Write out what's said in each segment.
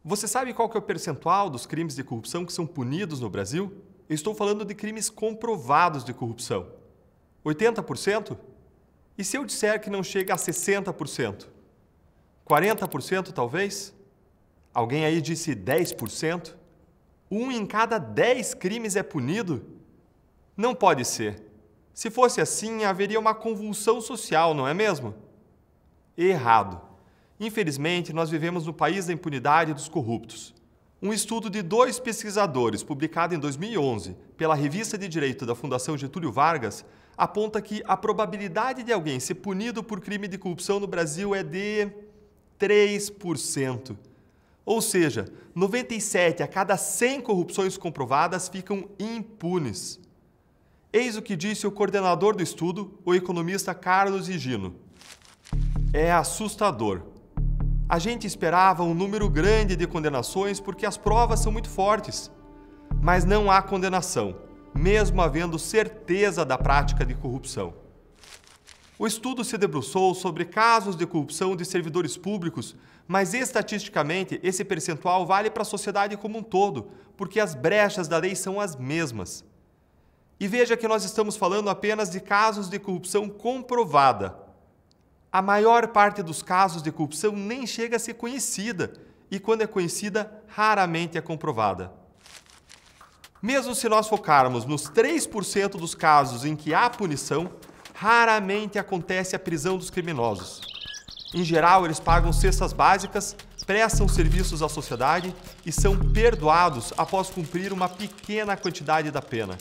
Você sabe qual que é o percentual dos crimes de corrupção que são punidos no Brasil? Eu estou falando de crimes comprovados de corrupção. 80%? E se eu disser que não chega a 60%? 40% talvez? Alguém aí disse 10%? 1 em cada 10 crimes é punido? Não pode ser. Se fosse assim, haveria uma convulsão social, não é mesmo? Errado. Infelizmente, nós vivemos no país da impunidade dos corruptos. Um estudo de 2 pesquisadores, publicado em 2011 pela Revista de Direito da Fundação Getúlio Vargas, aponta que a probabilidade de alguém ser punido por crime de corrupção no Brasil é de 3%. Ou seja, 97 a cada 100 corrupções comprovadas ficam impunes. Eis o que disse o coordenador do estudo, o economista Carlos Higino. É assustador. A gente esperava um número grande de condenações porque as provas são muito fortes. Mas não há condenação, mesmo havendo certeza da prática de corrupção. O estudo se debruçou sobre casos de corrupção de servidores públicos, mas estatisticamente esse percentual vale para a sociedade como um todo, porque as brechas da lei são as mesmas. E veja que nós estamos falando apenas de casos de corrupção comprovada. A maior parte dos casos de corrupção nem chega a ser conhecida, e quando é conhecida, raramente é comprovada. Mesmo se nós focarmos nos 3% dos casos em que há punição, raramente acontece a prisão dos criminosos. Em geral, eles pagam cestas básicas, prestam serviços à sociedade e são perdoados após cumprir uma pequena quantidade da pena.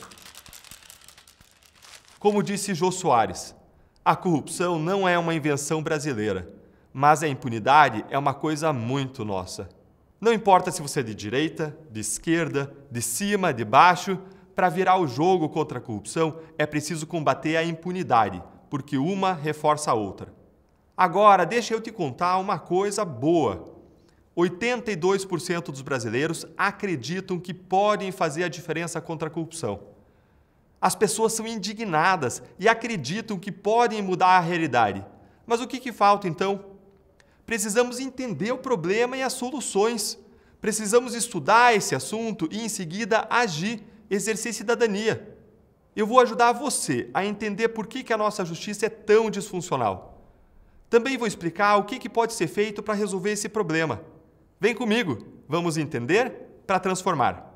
Como disse Jô Soares, a corrupção não é uma invenção brasileira, mas a impunidade é uma coisa muito nossa. Não importa se você é de direita, de esquerda, de cima, de baixo, para virar o jogo contra a corrupção é preciso combater a impunidade, porque uma reforça a outra. Agora, deixa eu te contar uma coisa boa. 82% dos brasileiros acreditam que podem fazer a diferença contra a corrupção. As pessoas são indignadas e acreditam que podem mudar a realidade. Mas o que falta, então? Precisamos entender o problema e as soluções. Precisamos estudar esse assunto e, em seguida, agir, exercer cidadania. Eu vou ajudar você a entender por que a nossa justiça é tão disfuncional. Também vou explicar o que pode ser feito para resolver esse problema. Vem comigo, vamos entender para transformar.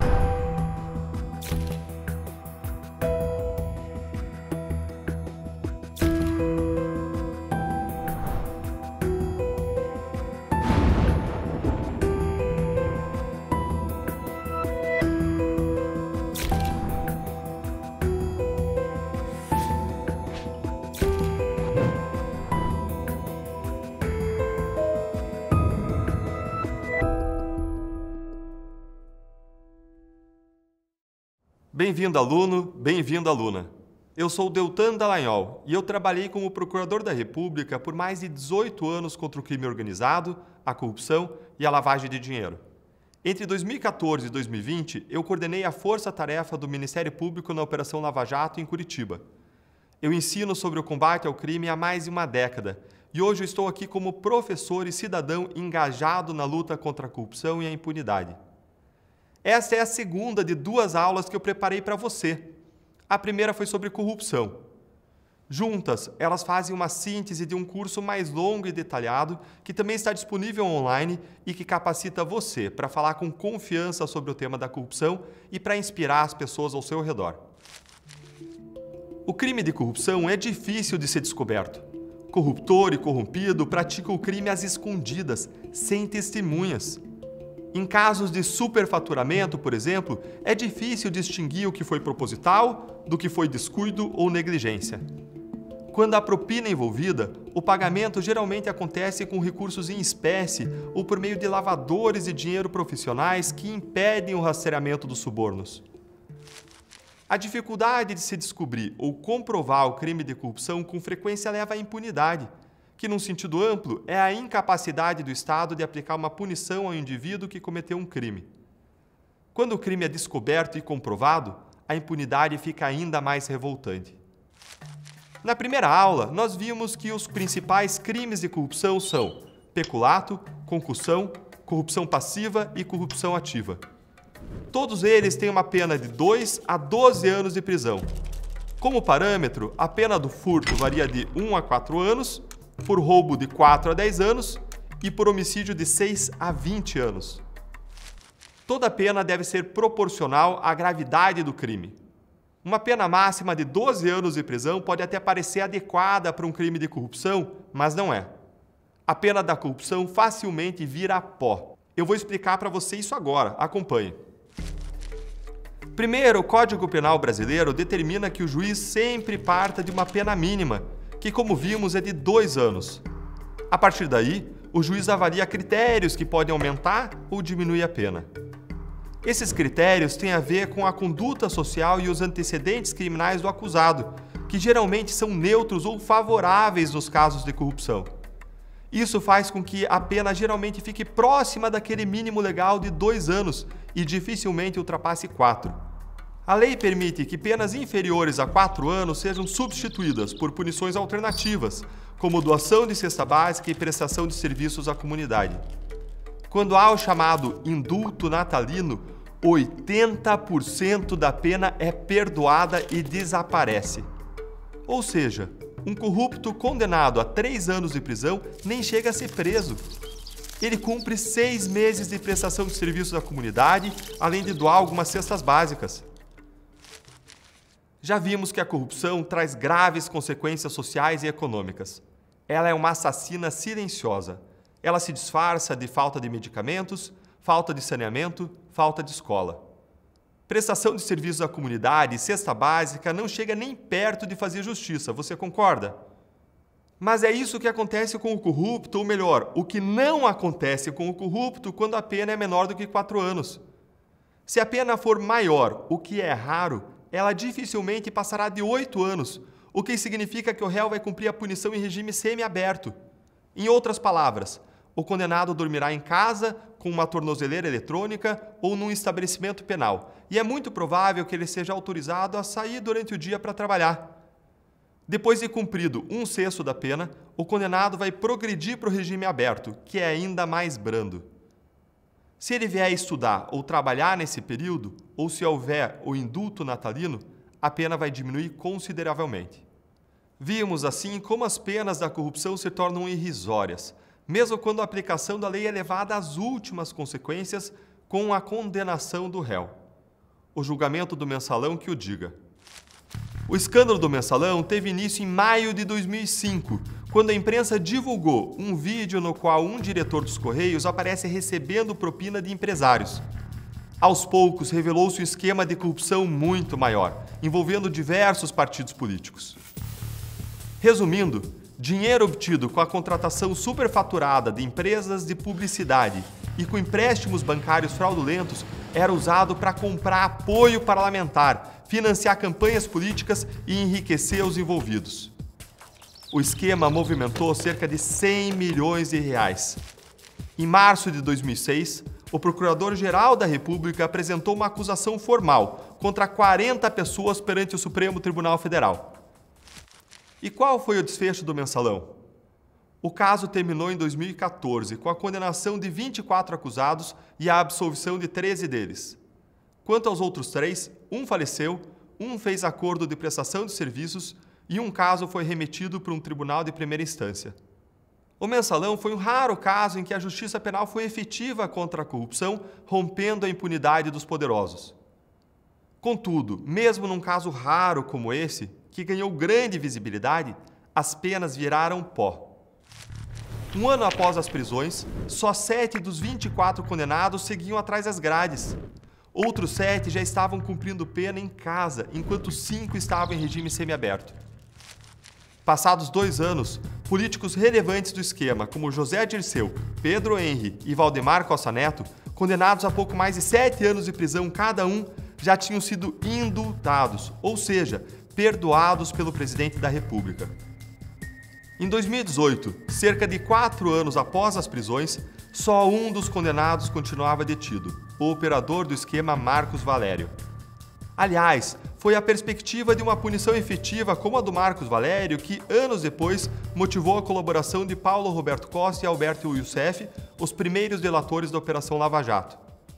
Bem-vindo, aluno, bem-vindo, aluna. Eu sou Deltan Dallagnol e eu trabalhei como Procurador da República por mais de 18 anos contra o crime organizado, a corrupção e a lavagem de dinheiro. Entre 2014 e 2020, eu coordenei a força-tarefa do Ministério Público na Operação Lava Jato em Curitiba. Eu ensino sobre o combate ao crime há mais de uma década e hoje eu estou aqui como professor e cidadão engajado na luta contra a corrupção e a impunidade. Essa é a segunda de 2 aulas que eu preparei para você. A primeira foi sobre corrupção. Juntas, elas fazem uma síntese de um curso mais longo e detalhado que também está disponível online e que capacita você para falar com confiança sobre o tema da corrupção e para inspirar as pessoas ao seu redor. O crime de corrupção é difícil de ser descoberto. Corruptor e corrompido praticam o crime às escondidas, sem testemunhas. Em casos de superfaturamento, por exemplo, é difícil distinguir o que foi proposital do que foi descuido ou negligência. Quando há propina envolvida, o pagamento geralmente acontece com recursos em espécie ou por meio de lavadores de dinheiro profissionais que impedem o rastreamento dos subornos. A dificuldade de se descobrir ou comprovar o crime de corrupção com frequência leva à impunidade, que, num sentido amplo, é a incapacidade do Estado de aplicar uma punição ao indivíduo que cometeu um crime. Quando o crime é descoberto e comprovado, a impunidade fica ainda mais revoltante. Na primeira aula, nós vimos que os principais crimes de corrupção são peculato, concussão, corrupção passiva e corrupção ativa. Todos eles têm uma pena de 2 a 12 anos de prisão. Como parâmetro, a pena do furto varia de 1 a 4 anos, por roubo de 4 a 10 anos e por homicídio de 6 a 20 anos. Toda pena deve ser proporcional à gravidade do crime. Uma pena máxima de 12 anos de prisão pode até parecer adequada para um crime de corrupção, mas não é. A pena da corrupção facilmente vira pó. Eu vou explicar para você isso agora, acompanhe. Primeiro, o Código Penal brasileiro determina que o juiz sempre parta de uma pena mínima, que, como vimos, é de 2 anos. A partir daí, o juiz avalia critérios que podem aumentar ou diminuir a pena. Esses critérios têm a ver com a conduta social e os antecedentes criminais do acusado, que geralmente são neutros ou favoráveis nos casos de corrupção. Isso faz com que a pena geralmente fique próxima daquele mínimo legal de 2 anos e dificilmente ultrapasse 4. A lei permite que penas inferiores a 4 anos sejam substituídas por punições alternativas, como doação de cesta básica e prestação de serviços à comunidade. Quando há o chamado indulto natalino, 80% da pena é perdoada e desaparece. Ou seja, um corrupto condenado a 3 anos de prisão nem chega a ser preso. Ele cumpre 6 meses de prestação de serviços à comunidade, além de doar algumas cestas básicas. Já vimos que a corrupção traz graves consequências sociais e econômicas. Ela é uma assassina silenciosa. Ela se disfarça de falta de medicamentos, falta de saneamento, falta de escola. Prestação de serviços à comunidade e cesta básica não chega nem perto de fazer justiça, você concorda? Mas é isso que acontece com o corrupto, ou melhor, o que não acontece com o corrupto quando a pena é menor do que 4 anos. Se a pena for maior, o que é raro, ela dificilmente passará de 8 anos, o que significa que o réu vai cumprir a punição em regime semiaberto. Em outras palavras, o condenado dormirá em casa, com uma tornozeleira eletrônica ou num estabelecimento penal, e é muito provável que ele seja autorizado a sair durante o dia para trabalhar. Depois de cumprido 1/6 da pena, o condenado vai progredir para o regime aberto, que é ainda mais brando. Se ele vier estudar ou trabalhar nesse período, ou se houver o indulto natalino, a pena vai diminuir consideravelmente. Vimos assim como as penas da corrupção se tornam irrisórias, mesmo quando a aplicação da lei é levada às últimas consequências com a condenação do réu. O julgamento do Mensalão que o diga. O escândalo do Mensalão teve início em maio de 2005, quando a imprensa divulgou um vídeo no qual um diretor dos Correios aparece recebendo propina de empresários. Aos poucos, revelou-se um esquema de corrupção muito maior, envolvendo diversos partidos políticos. Resumindo, dinheiro obtido com a contratação superfaturada de empresas de publicidade e com empréstimos bancários fraudulentos era usado para comprar apoio parlamentar, financiar campanhas políticas e enriquecer os envolvidos. O esquema movimentou cerca de 100 milhões de reais. Em março de 2006, o Procurador-Geral da República apresentou uma acusação formal contra 40 pessoas perante o Supremo Tribunal Federal. E qual foi o desfecho do Mensalão? O caso terminou em 2014, com a condenação de 24 acusados e a absolvição de 13 deles. Quanto aos outros 3, um faleceu, um fez acordo de prestação de serviços e um caso foi remetido para um tribunal de primeira instância. O Mensalão foi um raro caso em que a justiça penal foi efetiva contra a corrupção, rompendo a impunidade dos poderosos. Contudo, mesmo num caso raro como esse, que ganhou grande visibilidade, as penas viraram pó. Um ano após as prisões, só 7 dos 24 condenados seguiam atrás das grades. Outros 7 já estavam cumprindo pena em casa, enquanto 5 estavam em regime semiaberto. Passados 2 anos, políticos relevantes do esquema, como José Dirceu, Pedro Henri e Valdemar Costa Neto, condenados a pouco mais de 7 anos de prisão cada um, já tinham sido indultados, ou seja, perdoados pelo presidente da República. Em 2018, cerca de 4 anos após as prisões, só um dos condenados continuava detido, o operador do esquema Marcos Valério. Aliás, foi a perspectiva de uma punição efetiva como a do Marcos Valério que, anos depois, motivou a colaboração de Paulo Roberto Costa e Alberto Youssef, os primeiros delatores da Operação Lava Jato.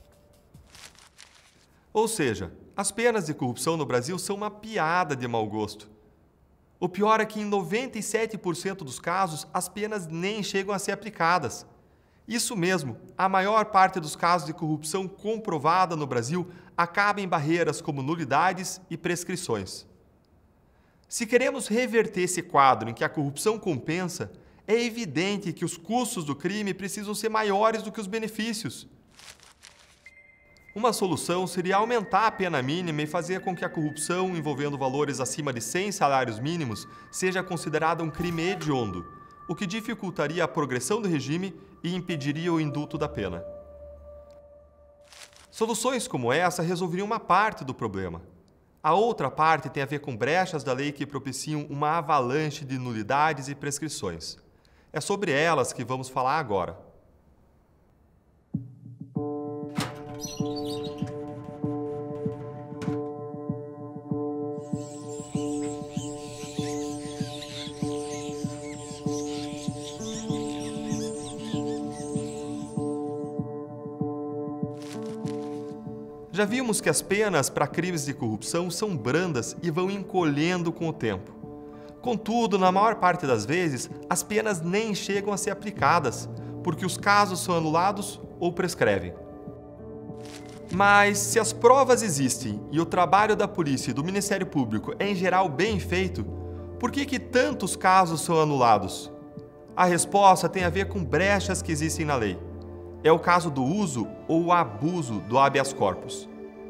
Ou seja, as penas de corrupção no Brasil são uma piada de mau gosto. O pior é que em 97% dos casos as penas nem chegam a ser aplicadas. Isso mesmo, a maior parte dos casos de corrupção comprovada no Brasil acaba em barreiras como nulidades e prescrições. Se queremos reverter esse quadro em que a corrupção compensa, é evidente que os custos do crime precisam ser maiores do que os benefícios. Uma solução seria aumentar a pena mínima e fazer com que a corrupção envolvendo valores acima de 100 salários mínimos seja considerada um crime hediondo, o que dificultaria a progressão do regime e impediria o indulto da pena. Soluções como essa resolveriam uma parte do problema. A outra parte tem a ver com brechas da lei que propiciam uma avalanche de nulidades e prescrições. É sobre elas que vamos falar agora. Já vimos que as penas para crimes de corrupção são brandas e vão encolhendo com o tempo. Contudo, na maior parte das vezes, as penas nem chegam a ser aplicadas, porque os casos são anulados ou prescrevem. Mas, se as provas existem e o trabalho da polícia e do Ministério Público é em geral bem feito, por que tantos casos são anulados? A resposta tem a ver com brechas que existem na lei. É o caso do uso ou abuso do habeas corpus.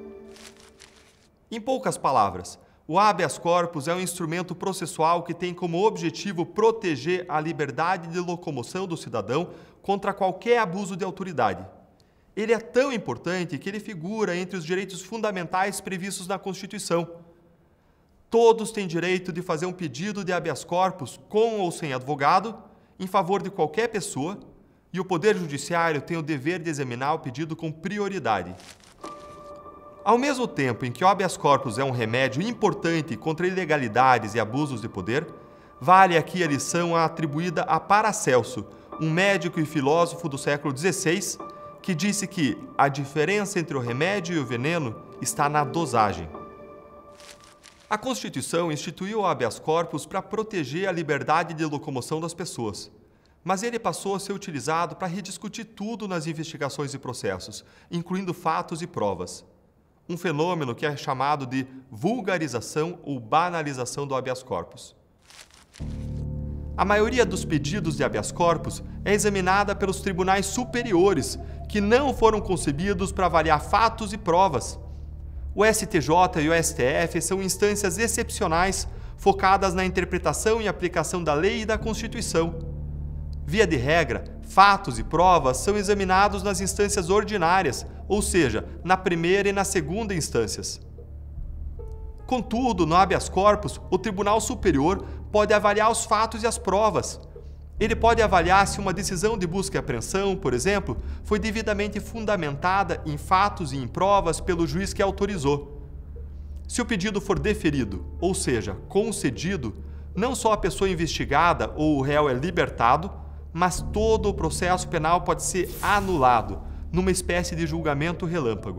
Em poucas palavras, o habeas corpus é um instrumento processual que tem como objetivo proteger a liberdade de locomoção do cidadão contra qualquer abuso de autoridade. Ele é tão importante que ele figura entre os direitos fundamentais previstos na Constituição. Todos têm direito de fazer um pedido de habeas corpus com ou sem advogado, em favor de qualquer pessoa, e o Poder Judiciário tem o dever de examinar o pedido com prioridade. Ao mesmo tempo em que o habeas corpus é um remédio importante contra ilegalidades e abusos de poder, vale aqui a lição atribuída a Paracelso, um médico e filósofo do século XVI, que disse que a diferença entre o remédio e o veneno está na dosagem. A Constituição instituiu o habeas corpus para proteger a liberdade de locomoção das pessoas. Mas ele passou a ser utilizado para rediscutir tudo nas investigações e processos, incluindo fatos e provas. Um fenômeno que é chamado de vulgarização ou banalização do habeas corpus. A maioria dos pedidos de habeas corpus é examinada pelos tribunais superiores, que não foram concebidos para avaliar fatos e provas. O STJ e o STF são instâncias excepcionais, focadas na interpretação e aplicação da lei e da Constituição. Via de regra, fatos e provas são examinados nas instâncias ordinárias, ou seja, na primeira e na segunda instâncias. Contudo, no habeas corpus, o Tribunal Superior pode avaliar os fatos e as provas. Ele pode avaliar se uma decisão de busca e apreensão, por exemplo, foi devidamente fundamentada em fatos e em provas pelo juiz que autorizou. Se o pedido for deferido, ou seja, concedido, não só a pessoa investigada ou o réu é libertado, mas todo o processo penal pode ser anulado, numa espécie de julgamento relâmpago.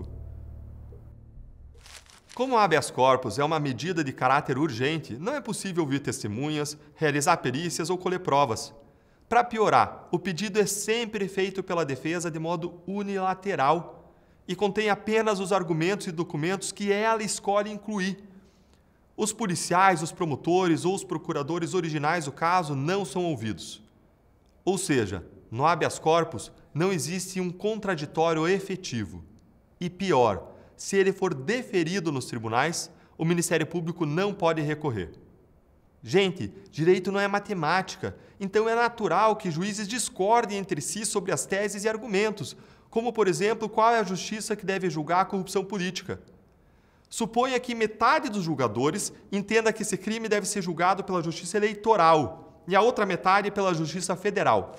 Como o habeas corpus é uma medida de caráter urgente, não é possível ouvir testemunhas, realizar perícias ou colher provas. Para piorar, o pedido é sempre feito pela defesa de modo unilateral e contém apenas os argumentos e documentos que ela escolhe incluir. Os policiais, os promotores ou os procuradores originais do caso não são ouvidos. Ou seja, no habeas corpus não existe um contraditório efetivo. E pior, se ele for deferido nos tribunais, o Ministério Público não pode recorrer. Gente, direito não é matemática, então é natural que juízes discordem entre si sobre as teses e argumentos, como, por exemplo, qual é a justiça que deve julgar a corrupção política. Suponha que metade dos julgadores entenda que esse crime deve ser julgado pela Justiça Eleitoral e a outra metade pela Justiça Federal.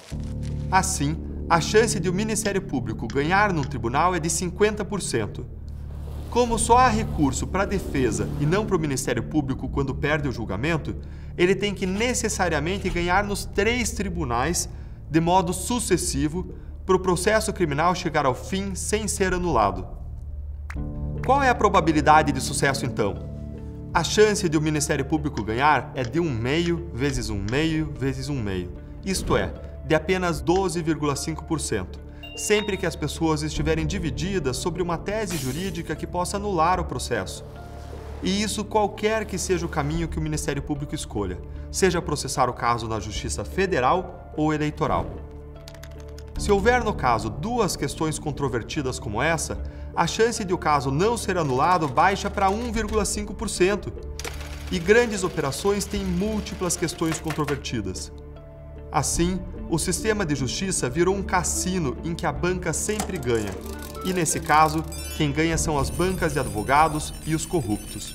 Assim, a chance de o Ministério Público ganhar no tribunal é de 50%. Como só há recurso para a defesa e não para o Ministério Público quando perde o julgamento, ele tem que necessariamente ganhar nos 3 tribunais de modo sucessivo para o processo criminal chegar ao fim sem ser anulado. Qual é a probabilidade de sucesso, então? A chance de o Ministério Público ganhar é de 1,5 vezes 1,5 vezes 1,5, isto é, de apenas 12,5%, sempre que as pessoas estiverem divididas sobre uma tese jurídica que possa anular o processo. E isso qualquer que seja o caminho que o Ministério Público escolha, seja processar o caso na Justiça Federal ou Eleitoral. Se houver, no caso, 2 questões controvertidas como essa, a chance de o caso não ser anulado baixa para 1,5%. E grandes operações têm múltiplas questões controvertidas. Assim, o sistema de justiça virou um cassino em que a banca sempre ganha. E, nesse caso, quem ganha são as bancas de advogados e os corruptos.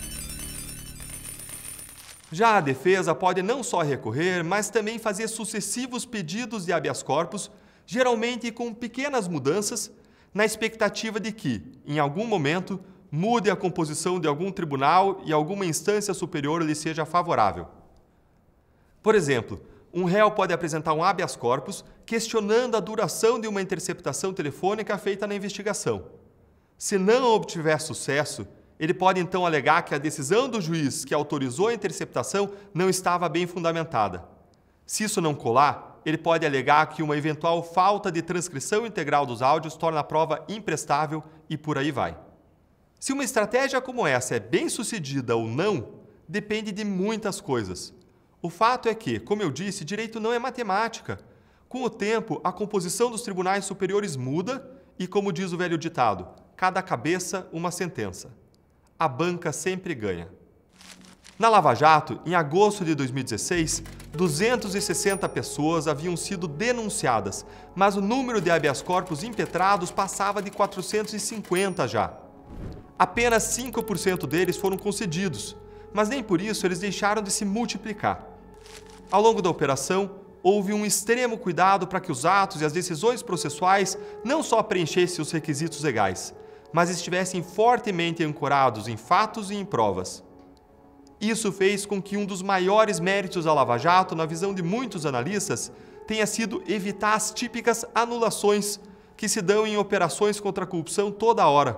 Já a defesa pode não só recorrer, mas também fazer sucessivos pedidos de habeas corpus, geralmente com pequenas mudanças, na expectativa de que, em algum momento, mude a composição de algum tribunal e alguma instância superior lhe seja favorável. Por exemplo, um réu pode apresentar um habeas corpus questionando a duração de uma interceptação telefônica feita na investigação. Se não obtiver sucesso, ele pode então alegar que a decisão do juiz que autorizou a interceptação não estava bem fundamentada. Se isso não colar, ele pode alegar que uma eventual falta de transcrição integral dos áudios torna a prova imprestável e por aí vai. Se uma estratégia como essa é bem sucedida ou não, depende de muitas coisas. O fato é que, como eu disse, direito não é matemática. Com o tempo, a composição dos tribunais superiores muda e, como diz o velho ditado, cada cabeça uma sentença. A banca sempre ganha. Na Lava Jato, em agosto de 2016, 260 pessoas haviam sido denunciadas, mas o número de habeas corpus impetrados passava de 450 já. Apenas 5% deles foram concedidos, mas nem por isso eles deixaram de se multiplicar. Ao longo da operação, houve um extremo cuidado para que os atos e as decisões processuais não só preenchessem os requisitos legais, mas estivessem fortemente ancorados em fatos e em provas. Isso fez com que um dos maiores méritos da Lava Jato, na visão de muitos analistas, tenha sido evitar as típicas anulações que se dão em operações contra a corrupção toda hora.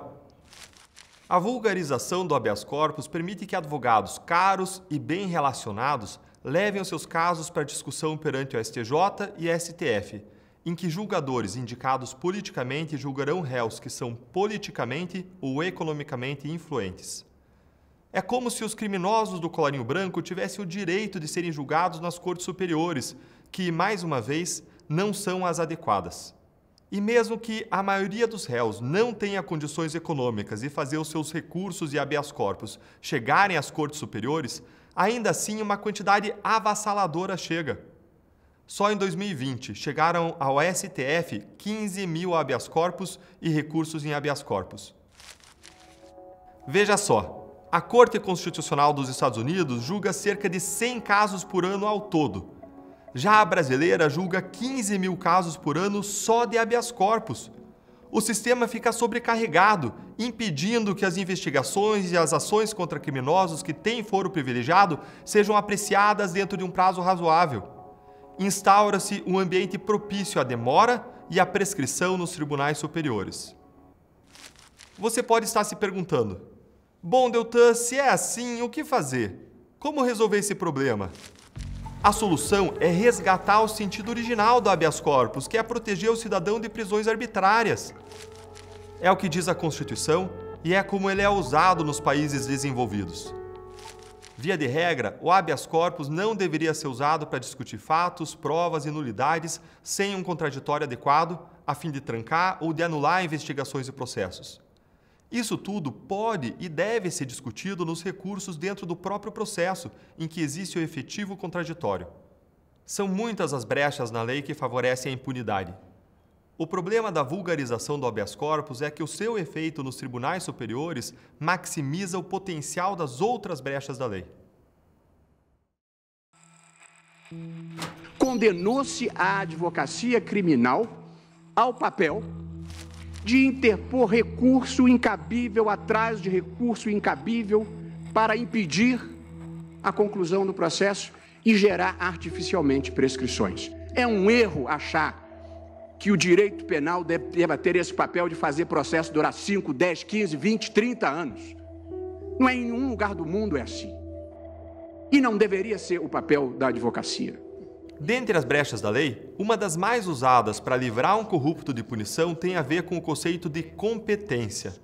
A vulgarização do habeas corpus permite que advogados caros e bem relacionados levem os seus casos para discussão perante o STJ e STF, em que julgadores indicados politicamente julgarão réus que são politicamente ou economicamente influentes. É como se os criminosos do colarinho branco tivessem o direito de serem julgados nas cortes superiores, que, mais uma vez, não são as adequadas. E mesmo que a maioria dos réus não tenha condições econômicas de fazer os seus recursos e habeas corpus chegarem às cortes superiores, ainda assim uma quantidade avassaladora chega. Só em 2020 chegaram ao STF 15 mil habeas corpus e recursos em habeas corpus. Veja só. A Corte Constitucional dos Estados Unidos julga cerca de 100 casos por ano ao todo. Já a brasileira julga 15 mil casos por ano só de habeas corpus. O sistema fica sobrecarregado, impedindo que as investigações e as ações contra criminosos que têm foro privilegiado sejam apreciadas dentro de um prazo razoável. Instaura-se um ambiente propício à demora e à prescrição nos tribunais superiores. Você pode estar se perguntando: bom, Deltan, se é assim, o que fazer? Como resolver esse problema? A solução é resgatar o sentido original do habeas corpus, que é proteger o cidadão de prisões arbitrárias. É o que diz a Constituição e é como ele é usado nos países desenvolvidos. Via de regra, o habeas corpus não deveria ser usado para discutir fatos, provas e nulidades sem um contraditório adequado, a fim de trancar ou de anular investigações e processos. Isso tudo pode e deve ser discutido nos recursos dentro do próprio processo, em que existe o efetivo contraditório. São muitas as brechas na lei que favorecem a impunidade. O problema da vulgarização do habeas corpus é que o seu efeito nos tribunais superiores maximiza o potencial das outras brechas da lei. Condenou-se a advocacia criminal ao papel de interpor recurso incabível atrás de recurso incabível para impedir a conclusão do processo e gerar artificialmente prescrições. É um erro achar que o direito penal deva ter esse papel de fazer processo durar 5, 10, 15, 20, 30 anos. Não é em nenhum lugar do mundo é assim. E não deveria ser o papel da advocacia. Dentre as brechas da lei, uma das mais usadas para livrar um corrupto de punição tem a ver com o conceito de competência.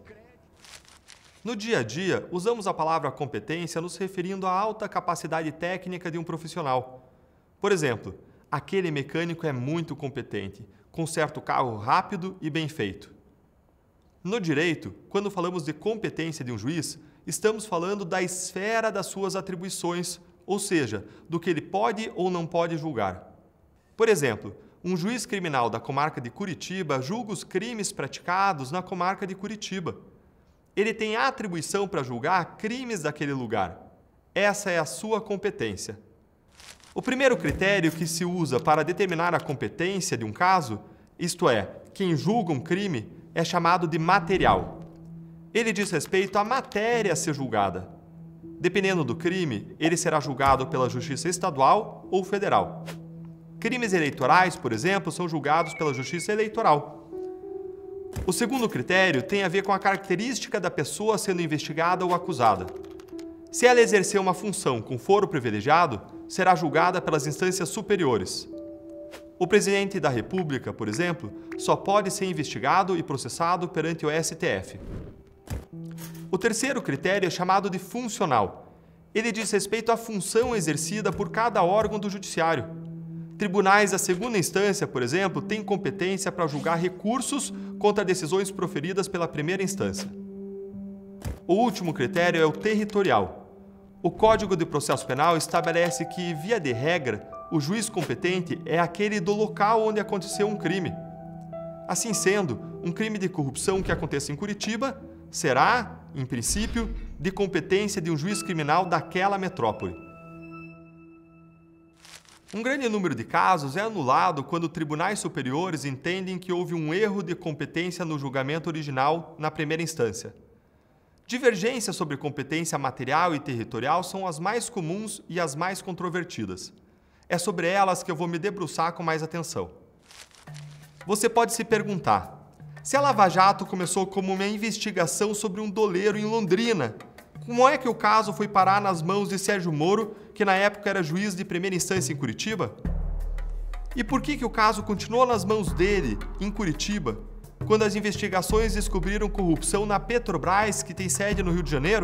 No dia a dia, usamos a palavra competência nos referindo à alta capacidade técnica de um profissional. Por exemplo, aquele mecânico é muito competente, conserta o carro rápido e bem feito. No direito, quando falamos de competência de um juiz, estamos falando da esfera das suas atribuições, ou seja, do que ele pode ou não pode julgar. Por exemplo, um juiz criminal da comarca de Curitiba julga os crimes praticados na comarca de Curitiba. Ele tem a atribuição para julgar crimes daquele lugar. Essa é a sua competência. O primeiro critério que se usa para determinar a competência de um caso, isto é, quem julga um crime, é chamado de material. Ele diz respeito à matéria a ser julgada. Dependendo do crime, ele será julgado pela Justiça Estadual ou Federal. Crimes eleitorais, por exemplo, são julgados pela Justiça Eleitoral. O segundo critério tem a ver com a característica da pessoa sendo investigada ou acusada. Se ela exercer uma função com foro privilegiado, será julgada pelas instâncias superiores. O presidente da República, por exemplo, só pode ser investigado e processado perante o STF. O terceiro critério é chamado de funcional. Ele diz respeito à função exercida por cada órgão do judiciário. Tribunais da segunda instância, por exemplo, têm competência para julgar recursos contra decisões proferidas pela primeira instância. O último critério é o territorial. O Código de Processo Penal estabelece que, via de regra, o juiz competente é aquele do local onde aconteceu um crime. Assim sendo, um crime de corrupção que aconteça em Curitiba será, em princípio, de competência de um juiz criminal daquela metrópole. Um grande número de casos é anulado quando tribunais superiores entendem que houve um erro de competência no julgamento original na primeira instância. Divergências sobre competência material e territorial são as mais comuns e as mais controvertidas. É sobre elas que eu vou me debruçar com mais atenção. Você pode se perguntar: se a Lava Jato começou como uma investigação sobre um doleiro em Londrina, como é que o caso foi parar nas mãos de Sérgio Moro, que na época era juiz de primeira instância em Curitiba? E por que o caso continuou nas mãos dele, em Curitiba, quando as investigações descobriram corrupção na Petrobras, que tem sede no Rio de Janeiro?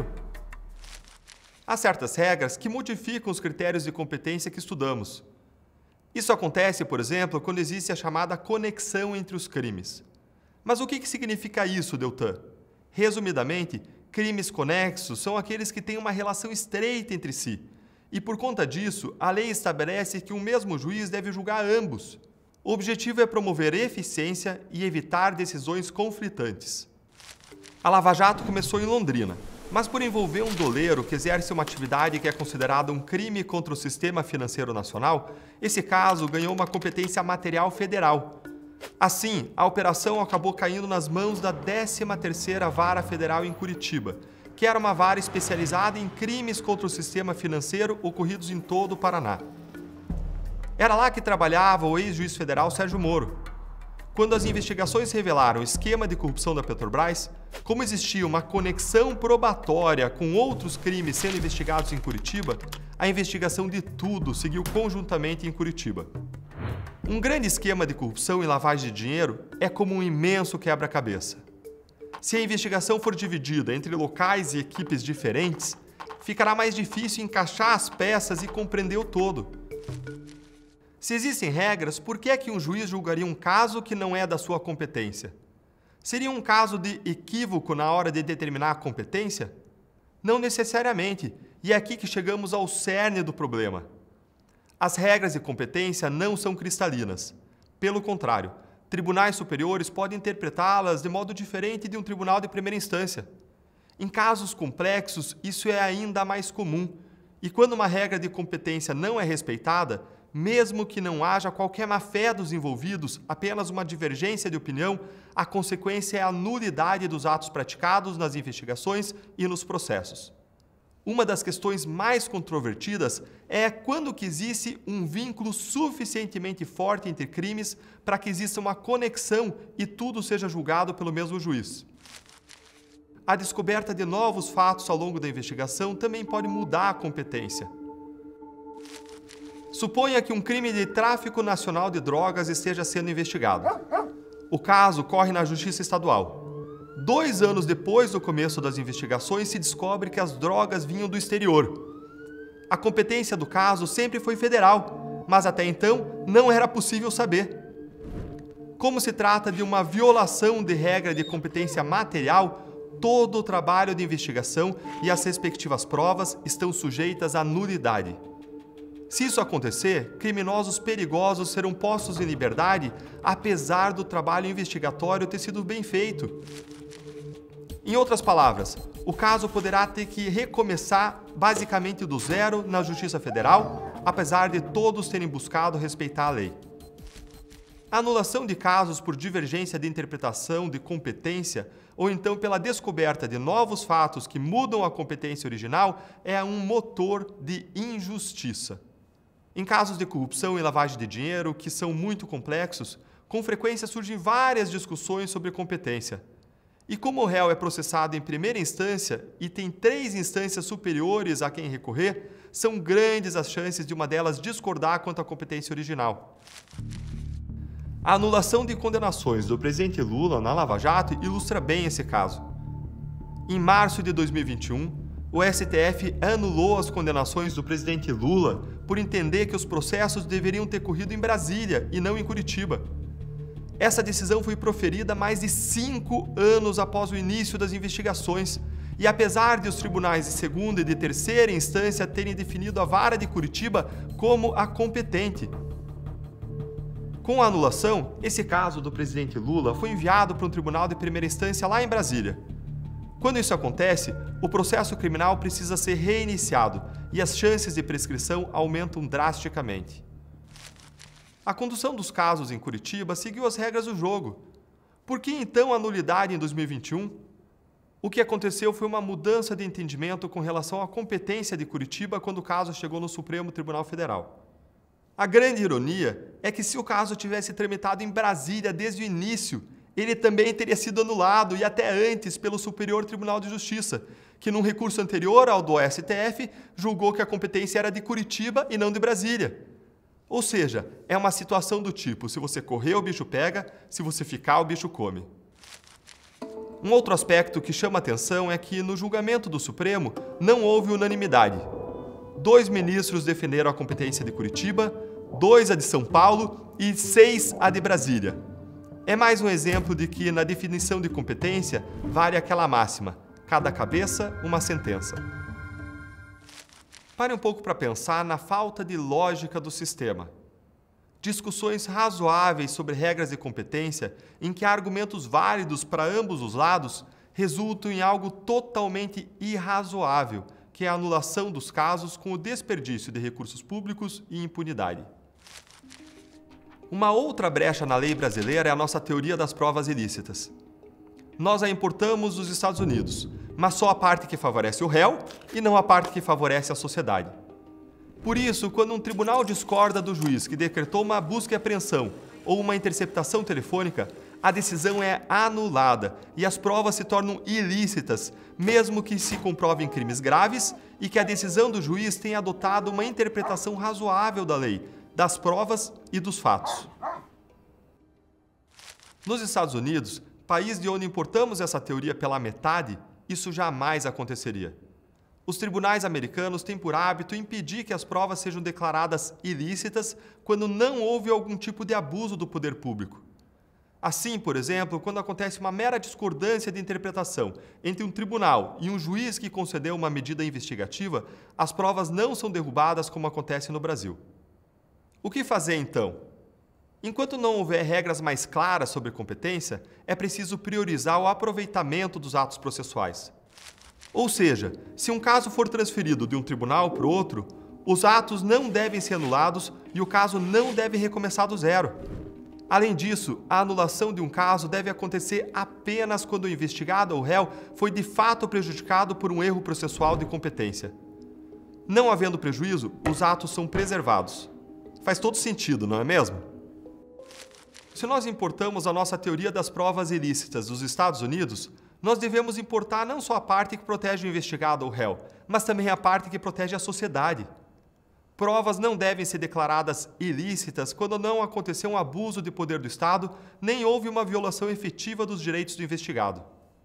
Há certas regras que modificam os critérios de competência que estudamos. Isso acontece, por exemplo, quando existe a chamada conexão entre os crimes. Mas o que significa isso, Deltan? Resumidamente, crimes conexos são aqueles que têm uma relação estreita entre si. E por conta disso, a lei estabelece que o mesmo juiz deve julgar ambos. O objetivo é promover eficiência e evitar decisões conflitantes. A Lava Jato começou em Londrina, mas por envolver um doleiro que exerce uma atividade que é considerada um crime contra o sistema financeiro nacional, esse caso ganhou uma competência material federal. Assim, a operação acabou caindo nas mãos da 13ª Vara Federal em Curitiba, que era uma vara especializada em crimes contra o sistema financeiro ocorridos em todo o Paraná. Era lá que trabalhava o ex-juiz federal Sérgio Moro. Quando as investigações revelaram o esquema de corrupção da Petrobras, como existia uma conexão probatória com outros crimes sendo investigados em Curitiba, a investigação de tudo seguiu conjuntamente em Curitiba. Um grande esquema de corrupção e lavagem de dinheiro é como um imenso quebra-cabeça. Se a investigação for dividida entre locais e equipes diferentes, ficará mais difícil encaixar as peças e compreender o todo. Se existem regras, por que é que um juiz julgaria um caso que não é da sua competência? Seria um caso de equívoco na hora de determinar a competência? Não necessariamente, e é aqui que chegamos ao cerne do problema. As regras de competência não são cristalinas. Pelo contrário, tribunais superiores podem interpretá-las de modo diferente de um tribunal de primeira instância. Em casos complexos, isso é ainda mais comum, e quando uma regra de competência não é respeitada, mesmo que não haja qualquer má-fé dos envolvidos, apenas uma divergência de opinião, a consequência é a nulidade dos atos praticados nas investigações e nos processos. Uma das questões mais controvertidas é quando que existe um vínculo suficientemente forte entre crimes para que exista uma conexão e tudo seja julgado pelo mesmo juiz. A descoberta de novos fatos ao longo da investigação também pode mudar a competência. Suponha que um crime de tráfico nacional de drogas esteja sendo investigado. O caso corre na Justiça Estadual. 2 anos depois do começo das investigações, se descobre que as drogas vinham do exterior. A competência do caso sempre foi federal, mas até então não era possível saber. Como se trata de uma violação de regra de competência material, todo o trabalho de investigação e as respectivas provas estão sujeitas à nulidade. Se isso acontecer, criminosos perigosos serão postos em liberdade, apesar do trabalho investigatório ter sido bem feito. Em outras palavras, o caso poderá ter que recomeçar basicamente do zero na Justiça Federal, apesar de todos terem buscado respeitar a lei. A anulação de casos por divergência de interpretação de competência ou então pela descoberta de novos fatos que mudam a competência original é um motor de injustiça. Em casos de corrupção e lavagem de dinheiro, que são muito complexos, com frequência surgem várias discussões sobre competência. E como o réu é processado em primeira instância e tem 3 instâncias superiores a quem recorrer, são grandes as chances de uma delas discordar quanto à competência original. A anulação de condenações do presidente Lula na Lava Jato ilustra bem esse caso. Em março de 2021, o STF anulou as condenações do presidente Lula por entender que os processos deveriam ter corrido em Brasília e não em Curitiba. Essa decisão foi proferida mais de 5 anos após o início das investigações, e apesar de os tribunais de segunda e de terceira instância terem definido a vara de Curitiba como a competente. Com a anulação, esse caso do presidente Lula foi enviado para um tribunal de primeira instância lá em Brasília. Quando isso acontece, o processo criminal precisa ser reiniciado e as chances de prescrição aumentam drasticamente. A condução dos casos em Curitiba seguiu as regras do jogo. Por que então a nulidade em 2021? O que aconteceu foi uma mudança de entendimento com relação à competência de Curitiba quando o caso chegou no Supremo Tribunal Federal. A grande ironia é que se o caso tivesse tramitado em Brasília desde o início, ele também teria sido anulado e até antes pelo Superior Tribunal de Justiça, que num recurso anterior ao do STF julgou que a competência era de Curitiba e não de Brasília. Ou seja, é uma situação do tipo, se você correr o bicho pega, se você ficar o bicho come. Um outro aspecto que chama atenção é que no julgamento do Supremo não houve unanimidade. 2 ministros defenderam a competência de Curitiba, 2 a de São Paulo e 6 a de Brasília. É mais um exemplo de que, na definição de competência, vale aquela máxima: cada cabeça, uma sentença. Pare um pouco para pensar na falta de lógica do sistema. Discussões razoáveis sobre regras de competência, em que há argumentos válidos para ambos os lados, resultam em algo totalmente irrazoável, que é a anulação dos casos com o desperdício de recursos públicos e impunidade. Uma outra brecha na lei brasileira é a nossa teoria das provas ilícitas. Nós a importamos dos Estados Unidos, mas só a parte que favorece o réu e não a parte que favorece a sociedade. Por isso, quando um tribunal discorda do juiz que decretou uma busca e apreensão ou uma interceptação telefônica, a decisão é anulada e as provas se tornam ilícitas, mesmo que se comprovem crimes graves e que a decisão do juiz tenha adotado uma interpretação razoável da lei, das provas e dos fatos. Nos Estados Unidos, país de onde importamos essa teoria pela metade, isso jamais aconteceria. Os tribunais americanos têm por hábito impedir que as provas sejam declaradas ilícitas quando não houve algum tipo de abuso do poder público. Assim, por exemplo, quando acontece uma mera discordância de interpretação entre um tribunal e um juiz que concedeu uma medida investigativa, as provas não são derrubadas como acontece no Brasil. O que fazer, então? Enquanto não houver regras mais claras sobre competência, é preciso priorizar o aproveitamento dos atos processuais. Ou seja, se um caso for transferido de um tribunal para o outro, Os atos não devem ser anulados e o caso não deve recomeçar do zero. Além disso, a anulação de um caso deve acontecer apenas quando o investigado ou réu foi de fato prejudicado por um erro processual de competência. Não havendo prejuízo, os atos são preservados. Faz todo sentido, não é mesmo? Se nós importamos a nossa teoria das provas ilícitas dos Estados Unidos, nós devemos importar não só a parte que protege o investigado ou réu, mas também a parte que protege a sociedade. Provas não devem ser declaradas ilícitas quando não aconteceu um abuso de poder do Estado, nem houve uma violação efetiva dos direitos do investigado.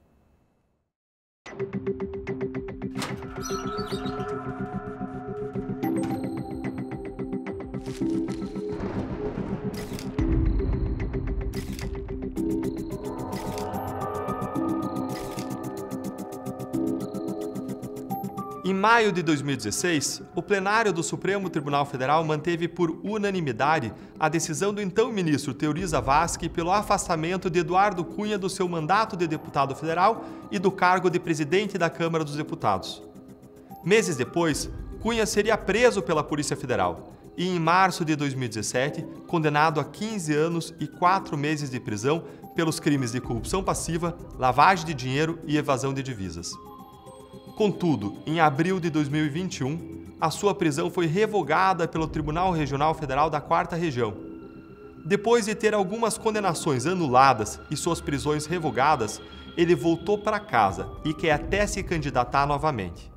Em maio de 2016, o plenário do Supremo Tribunal Federal manteve por unanimidade a decisão do então ministro Teori Zavascki pelo afastamento de Eduardo Cunha do seu mandato de deputado federal e do cargo de presidente da Câmara dos Deputados. Meses depois, Cunha seria preso pela Polícia Federal e, em março de 2017, condenado a 15 anos e 4 meses de prisão pelos crimes de corrupção passiva, lavagem de dinheiro e evasão de divisas. Contudo, em abril de 2021, a sua prisão foi revogada pelo Tribunal Regional Federal da 4ª Região. Depois de ter algumas condenações anuladas e suas prisões revogadas, ele voltou para casa e quer até se candidatar novamente.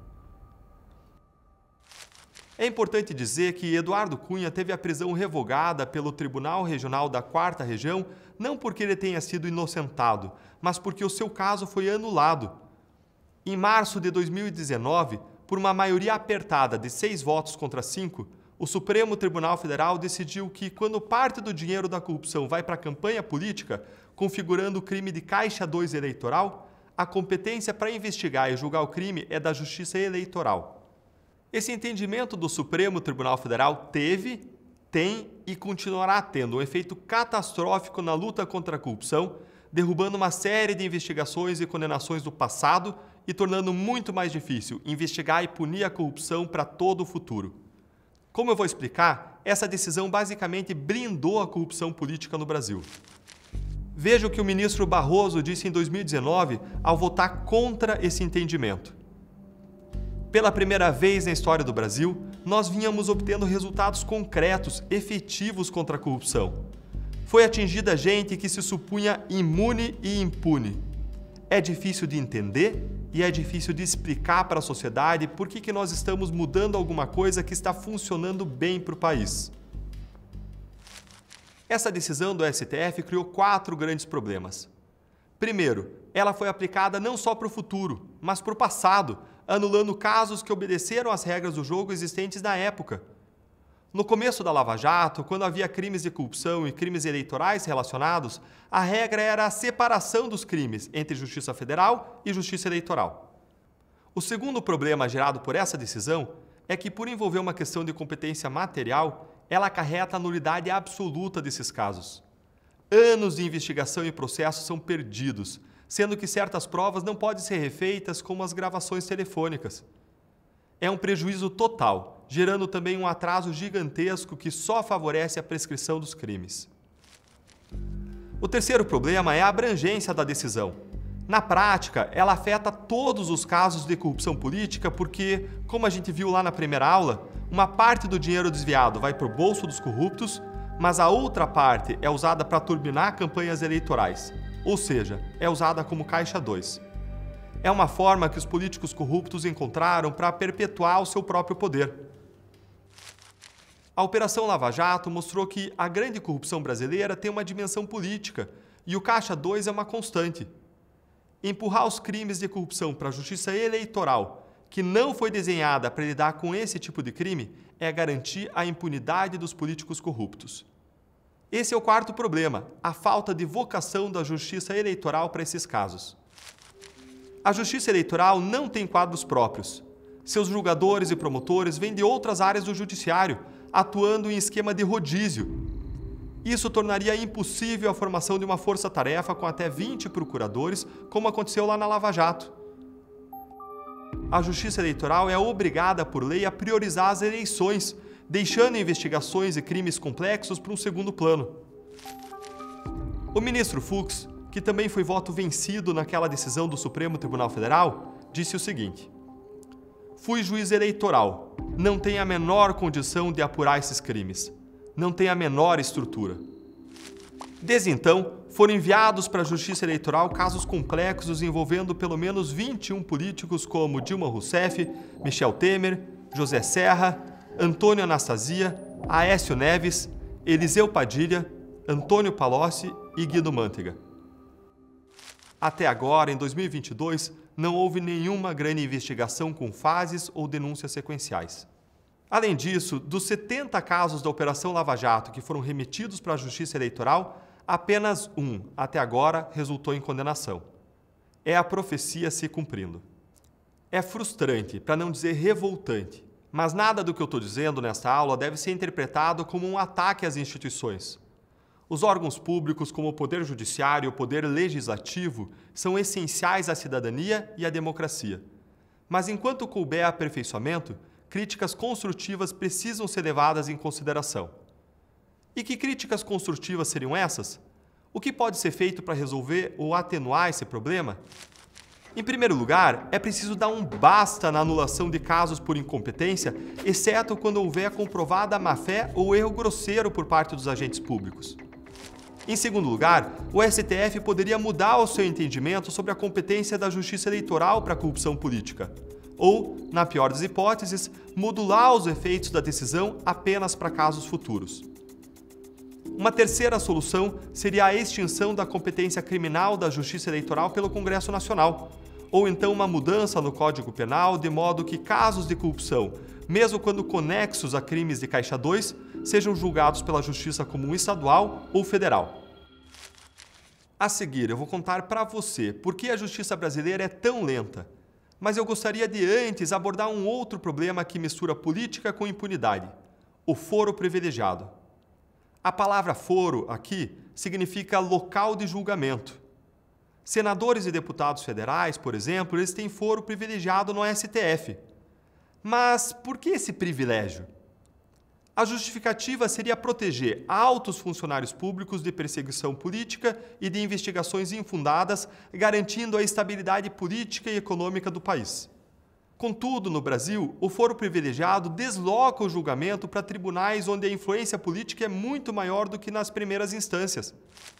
É importante dizer que Eduardo Cunha teve a prisão revogada pelo Tribunal Regional da 4ª Região não porque ele tenha sido inocentado, mas porque o seu caso foi anulado. Em março de 2019, por uma maioria apertada de 6 votos contra 5, o Supremo Tribunal Federal decidiu que, quando parte do dinheiro da corrupção vai para a campanha política, configurando o crime de Caixa 2 eleitoral, a competência para investigar e julgar o crime é da Justiça Eleitoral. Esse entendimento do Supremo Tribunal Federal teve, tem e continuará tendo um efeito catastrófico na luta contra a corrupção, derrubando uma série de investigações e condenações do passado e tornando muito mais difícil investigar e punir a corrupção para todo o futuro. Como eu vou explicar, essa decisão basicamente blindou a corrupção política no Brasil. Veja o que o ministro Barroso disse em 2019 ao votar contra esse entendimento. Pela primeira vez na história do Brasil, nós vínhamos obtendo resultados concretos, efetivos contra a corrupção. Foi atingida gente que se supunha imune e impune. É difícil de entender e é difícil de explicar para a sociedade por que nós estamos mudando alguma coisa que está funcionando bem para o país. Essa decisão do STF criou 4 grandes problemas. Primeiro, ela foi aplicada não só para o futuro, mas para o passado, anulando casos que obedeceram às regras do jogo existentes na época. No começo da Lava Jato, quando havia crimes de corrupção e crimes eleitorais relacionados, a regra era a separação dos crimes entre Justiça Federal e Justiça Eleitoral. O segundo problema gerado por essa decisão é que, por envolver uma questão de competência material, ela acarreta a nulidade absoluta desses casos. Anos de investigação e processo são perdidos, sendo que certas provas não podem ser refeitas, como as gravações telefônicas. É um prejuízo total, gerando também um atraso gigantesco que só favorece a prescrição dos crimes. O terceiro problema é a abrangência da decisão. Na prática, ela afeta todos os casos de corrupção política porque, como a gente viu lá na primeira aula, uma parte do dinheiro desviado vai para o bolso dos corruptos, mas a outra parte é usada para turbinar campanhas eleitorais, ou seja, é usada como Caixa 2. É uma forma que os políticos corruptos encontraram para perpetuar o seu próprio poder. A Operação Lava Jato mostrou que a grande corrupção brasileira tem uma dimensão política e o Caixa 2 é uma constante. Empurrar os crimes de corrupção para a Justiça Eleitoral, que não foi desenhada para lidar com esse tipo de crime, é garantir a impunidade dos políticos corruptos. Esse é o quarto problema, a falta de vocação da Justiça Eleitoral para esses casos. A Justiça Eleitoral não tem quadros próprios. Seus julgadores e promotores vêm de outras áreas do Judiciário, atuando em esquema de rodízio. Isso tornaria impossível a formação de uma força-tarefa com até 20 procuradores, como aconteceu lá na Lava Jato. a Justiça Eleitoral é obrigada por lei a priorizar as eleições, deixando investigações e crimes complexos para um segundo plano. O ministro Fux, que também foi voto vencido naquela decisão do Supremo Tribunal Federal, disse o seguinte: "Fui juiz eleitoral, não tenho a menor condição de apurar esses crimes, não tenho a menor estrutura." Desde então, foram enviados para a Justiça Eleitoral casos complexos envolvendo pelo menos 21 políticos como Dilma Rousseff, Michel Temer, José Serra, Antônio Anastasia, Aécio Neves, Eliseu Padilha, Antônio Palocci e Guido Mantega. Até agora, em 2022, não houve nenhuma grande investigação com fases ou denúncias sequenciais. Além disso, dos 70 casos da Operação Lava Jato que foram remetidos para a Justiça Eleitoral, apenas um, até agora, resultou em condenação. É a profecia se cumprindo. É frustrante, para não dizer revoltante, mas nada do que eu estou dizendo nesta aula deve ser interpretado como um ataque às instituições. Os órgãos públicos, como o Poder Judiciário e o Poder Legislativo, são essenciais à cidadania e à democracia. Mas enquanto couber aperfeiçoamento, críticas construtivas precisam ser levadas em consideração. E que críticas construtivas seriam essas? O que pode ser feito para resolver ou atenuar esse problema? Em primeiro lugar, é preciso dar um basta na anulação de casos por incompetência, exceto quando houver comprovada má-fé ou erro grosseiro por parte dos agentes públicos. Em segundo lugar, o STF poderia mudar o seu entendimento sobre a competência da Justiça Eleitoral para a corrupção política, ou, na pior das hipóteses, modular os efeitos da decisão apenas para casos futuros. Uma terceira solução seria a extinção da competência criminal da Justiça Eleitoral pelo Congresso Nacional, ou então uma mudança no Código Penal de modo que casos de corrupção, mesmo quando conexos a crimes de Caixa 2, sejam julgados pela Justiça Comum Estadual ou Federal. A seguir, eu vou contar para você por que a justiça brasileira é tão lenta, mas eu gostaria de antes abordar um outro problema que mistura política com impunidade: o foro privilegiado. A palavra foro aqui significa local de julgamento. Senadores e deputados federais, por exemplo, eles têm foro privilegiado no STF. Mas por que esse privilégio? A justificativa seria proteger altos funcionários públicos de perseguição política e de investigações infundadas, garantindo a estabilidade política e econômica do país. Contudo, no Brasil, o foro privilegiado desloca o julgamento para tribunais onde a influência política é muito maior do que nas primeiras instâncias.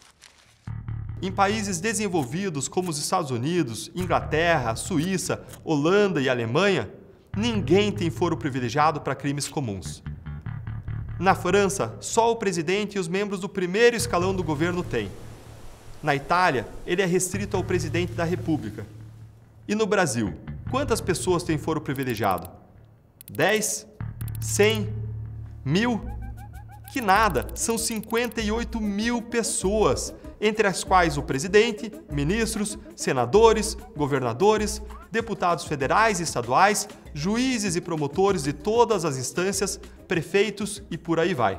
Em países desenvolvidos como os Estados Unidos, Inglaterra, Suíça, Holanda e Alemanha, ninguém tem foro privilegiado para crimes comuns. Na França, só o presidente e os membros do primeiro escalão do governo têm. Na Itália, ele é restrito ao presidente da República. E no Brasil, quantas pessoas têm foro privilegiado? 10? 100? 1000? Que nada, são 58 mil pessoas, entre as quais o presidente, ministros, senadores, governadores, deputados federais e estaduais, juízes e promotores de todas as instâncias, prefeitos e por aí vai.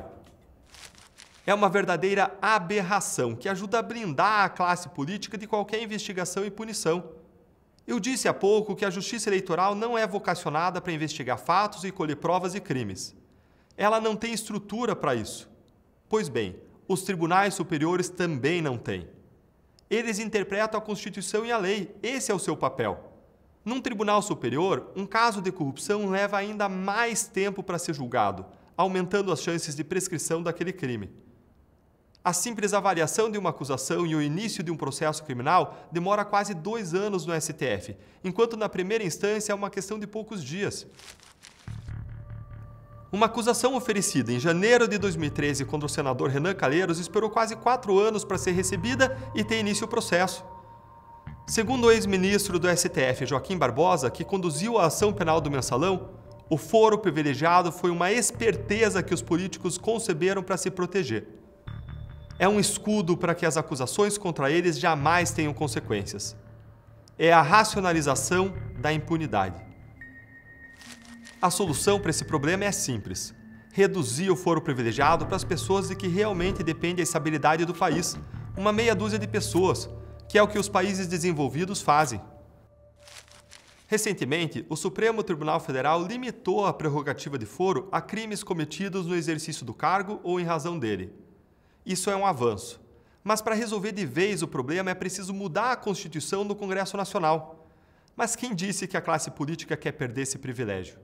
É uma verdadeira aberração que ajuda a blindar a classe política de qualquer investigação e punição. Eu disse há pouco que a Justiça Eleitoral não é vocacionada para investigar fatos e colher provas de crimes. Ela não tem estrutura para isso. Pois bem, os tribunais superiores também não têm. Eles interpretam a Constituição e a lei, esse é o seu papel. Num tribunal superior, um caso de corrupção leva ainda mais tempo para ser julgado, aumentando as chances de prescrição daquele crime. A simples avaliação de uma acusação e o início de um processo criminal demora quase 2 anos no STF, enquanto na primeira instância é uma questão de poucos dias. Uma acusação oferecida em janeiro de 2013 contra o senador Renan Calheiros esperou quase 4 anos para ser recebida e ter início o processo. Segundo o ex-ministro do STF, Joaquim Barbosa, que conduziu a ação penal do Mensalão, o foro privilegiado foi uma esperteza que os políticos conceberam para se proteger. É um escudo para que as acusações contra eles jamais tenham consequências. É a racionalização da impunidade. A solução para esse problema é simples: reduzir o foro privilegiado para as pessoas de que realmente depende a estabilidade do país, uma meia dúzia de pessoas, que é o que os países desenvolvidos fazem. Recentemente, o Supremo Tribunal Federal limitou a prerrogativa de foro a crimes cometidos no exercício do cargo ou em razão dele. Isso é um avanço. Mas para resolver de vez o problema é preciso mudar a Constituição no Congresso Nacional. Mas quem disse que a classe política quer perder esse privilégio?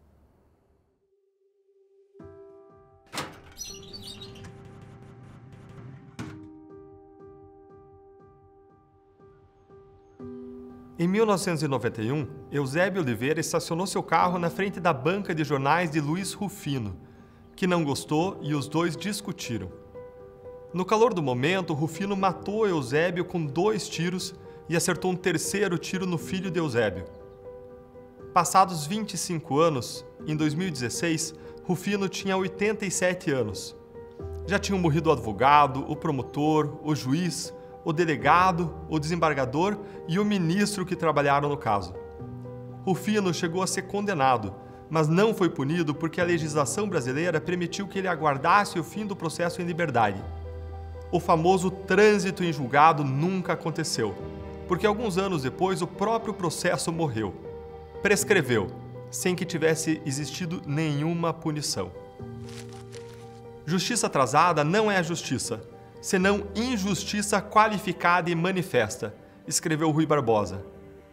Em 1991, Eusébio Oliveira estacionou seu carro na frente da banca de jornais de Luiz Rufino, que não gostou e os dois discutiram. No calor do momento, Rufino matou Eusébio com 2 tiros e acertou um terceiro tiro no filho de Eusébio. Passados 25 anos, em 2016, Rufino tinha 87 anos. Já tinham morrido o advogado, o promotor, o juiz, o delegado, o desembargador e o ministro que trabalharam no caso. Rufino chegou a ser condenado, mas não foi punido porque a legislação brasileira permitiu que ele aguardasse o fim do processo em liberdade. O famoso trânsito em julgado nunca aconteceu, porque alguns anos depois o próprio processo morreu. Prescreveu, sem que tivesse existido nenhuma punição. Justiça atrasada não é justiça, senão injustiça qualificada e manifesta, escreveu Rui Barbosa.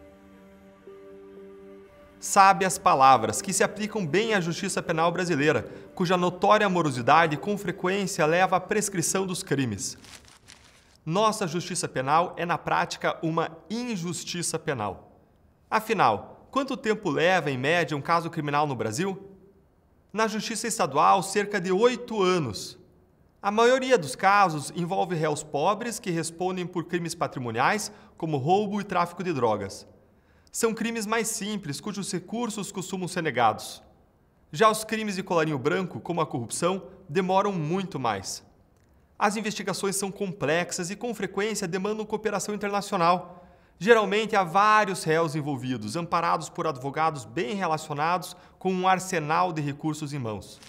Sábias palavras que se aplicam bem à justiça penal brasileira, cuja notória morosidade com frequência leva à prescrição dos crimes. Nossa justiça penal é, na prática, uma injustiça penal. Afinal, quanto tempo leva, em média, um caso criminal no Brasil? Na Justiça Estadual, cerca de 8 anos. A maioria dos casos envolve réus pobres que respondem por crimes patrimoniais, como roubo e tráfico de drogas. São crimes mais simples, cujos recursos costumam ser negados. Já os crimes de colarinho branco, como a corrupção, demoram muito mais. As investigações são complexas e, com frequência, demandam cooperação internacional. Geralmente, há vários réus envolvidos, amparados por advogados bem relacionados, com um arsenal de recursos em mãos.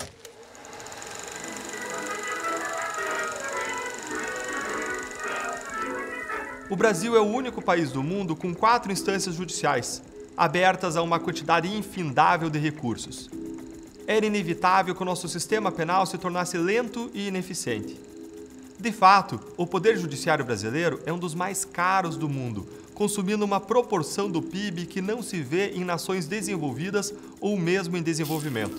O Brasil é o único país do mundo com 4 instâncias judiciais, abertas a uma quantidade infindável de recursos. Era inevitável que o nosso sistema penal se tornasse lento e ineficiente. De fato, o Poder Judiciário brasileiro é um dos mais caros do mundo, consumindo uma proporção do PIB que não se vê em nações desenvolvidas ou mesmo em desenvolvimento.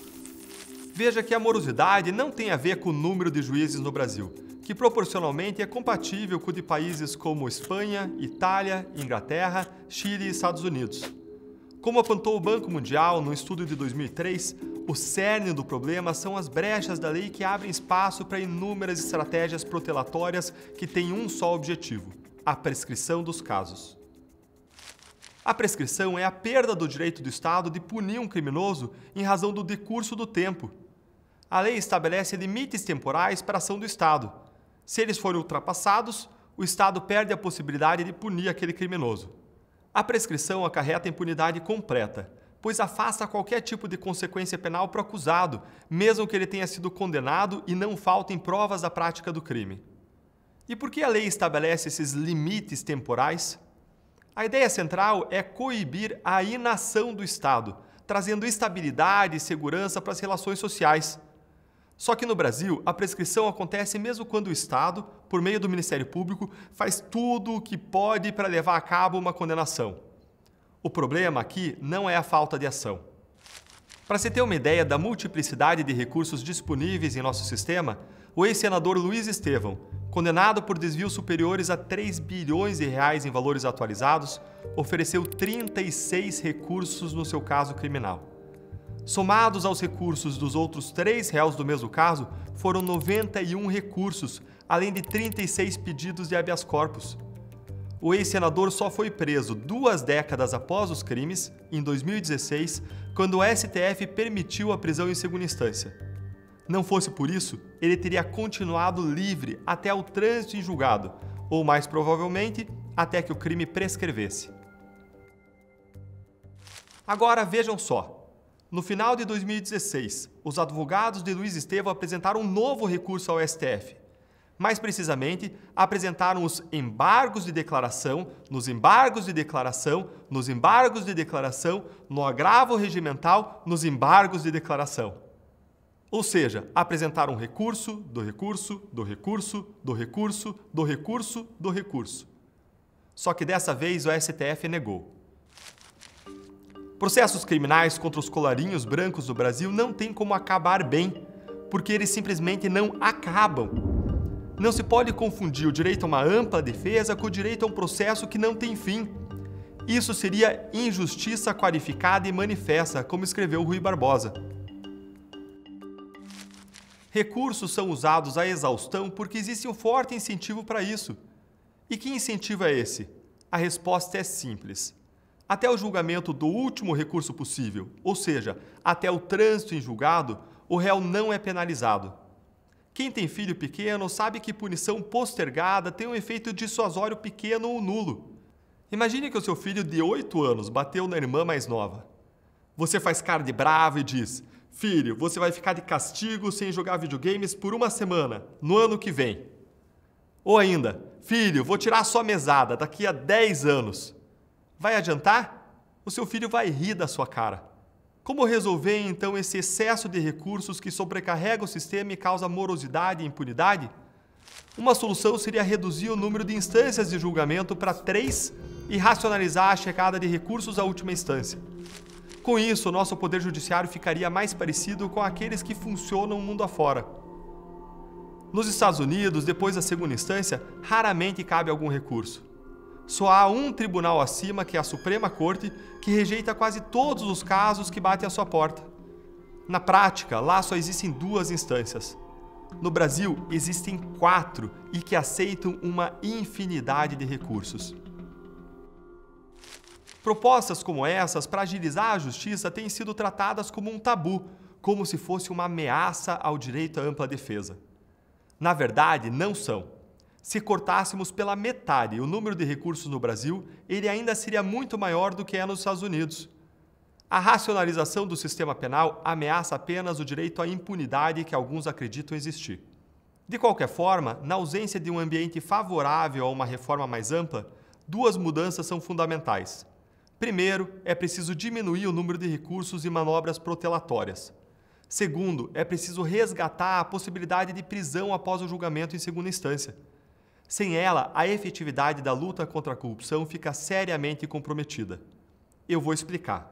Veja que a morosidade não tem a ver com o número de juízes no Brasil, que proporcionalmente é compatível com o de países como Espanha, Itália, Inglaterra, Chile e Estados Unidos. Como apontou o Banco Mundial no estudo de 2003, o cerne do problema são as brechas da lei que abrem espaço para inúmeras estratégias protelatórias que têm um só objetivo: a prescrição dos casos. A prescrição é a perda do direito do Estado de punir um criminoso em razão do decurso do tempo. A lei estabelece limites temporais para a ação do Estado. Se eles forem ultrapassados, o Estado perde a possibilidade de punir aquele criminoso. A prescrição acarreta impunidade completa, pois afasta qualquer tipo de consequência penal para o acusado, mesmo que ele tenha sido condenado e não faltem provas da prática do crime. E por que a lei estabelece esses limites temporais? A ideia central é coibir a inação do Estado, trazendo estabilidade e segurança para as relações sociais. Só que no Brasil, a prescrição acontece mesmo quando o Estado, por meio do Ministério Público, faz tudo o que pode para levar a cabo uma condenação. O problema aqui não é a falta de ação. Para se ter uma ideia da multiplicidade de recursos disponíveis em nosso sistema, o ex-senador Luiz Estevão, condenado por desvios superiores a 3 bilhões de reais em valores atualizados, ofereceu 36 recursos no seu caso criminal. Somados aos recursos dos outros 3 réus do mesmo caso, foram 91 recursos, além de 36 pedidos de habeas corpus. O ex-senador só foi preso 2 décadas após os crimes, em 2016, quando o STF permitiu a prisão em segunda instância. Não fosse por isso, ele teria continuado livre até o trânsito em julgado, ou mais provavelmente, até que o crime prescrevesse. Agora vejam só. No final de 2016, os advogados de Luiz Estevão apresentaram um novo recurso ao STF. Mais precisamente, apresentaram os embargos de declaração, nos embargos de declaração, nos embargos de declaração, no agravo regimental, nos embargos de declaração. Ou seja, apresentaram recurso, do recurso, do recurso, do recurso, do recurso, do recurso. Só que dessa vez o STF negou. Processos criminais contra os colarinhos brancos do Brasil não têm como acabar bem, porque eles simplesmente não acabam. Não se pode confundir o direito a uma ampla defesa com o direito a um processo que não tem fim. Isso seria injustiça qualificada e manifesta, como escreveu Rui Barbosa. Recursos são usados à exaustão porque existe um forte incentivo para isso. E que incentivo é esse? A resposta é simples. Até o julgamento do último recurso possível, ou seja, até o trânsito em julgado, o réu não é penalizado. Quem tem filho pequeno sabe que punição postergada tem um efeito dissuasório pequeno ou nulo. Imagine que o seu filho de 8 anos bateu na irmã mais nova. Você faz cara de bravo e diz: "Filho, você vai ficar de castigo sem jogar videogames por 1 semana, no ano que vem." Ou ainda: "Filho, vou tirar a sua mesada daqui a 10 anos." Vai adiantar? O seu filho vai rir da sua cara. Como resolver, então, esse excesso de recursos que sobrecarrega o sistema e causa morosidade e impunidade? Uma solução seria reduzir o número de instâncias de julgamento para 3 e racionalizar a chegada de recursos à última instância. Com isso, o nosso poder judiciário ficaria mais parecido com aqueles que funcionam mundo afora. Nos Estados Unidos, depois da segunda instância, raramente cabe algum recurso. Só há um tribunal acima, que é a Suprema Corte, que rejeita quase todos os casos que batem à sua porta. Na prática, lá só existem 2 instâncias. No Brasil, existem 4 e que aceitam uma infinidade de recursos. Propostas como essas para agilizar a justiça têm sido tratadas como um tabu, como se fosse uma ameaça ao direito à ampla defesa. Na verdade, não são. Se cortássemos pela metade o número de recursos no Brasil, ele ainda seria muito maior do que é nos Estados Unidos. A racionalização do sistema penal ameaça apenas o direito à impunidade que alguns acreditam existir. De qualquer forma, na ausência de um ambiente favorável a uma reforma mais ampla, 2 mudanças são fundamentais. Primeiro, é preciso diminuir o número de recursos e manobras protelatórias. Segundo, é preciso resgatar a possibilidade de prisão após o julgamento em segunda instância. Sem ela, a efetividade da luta contra a corrupção fica seriamente comprometida. Eu vou explicar.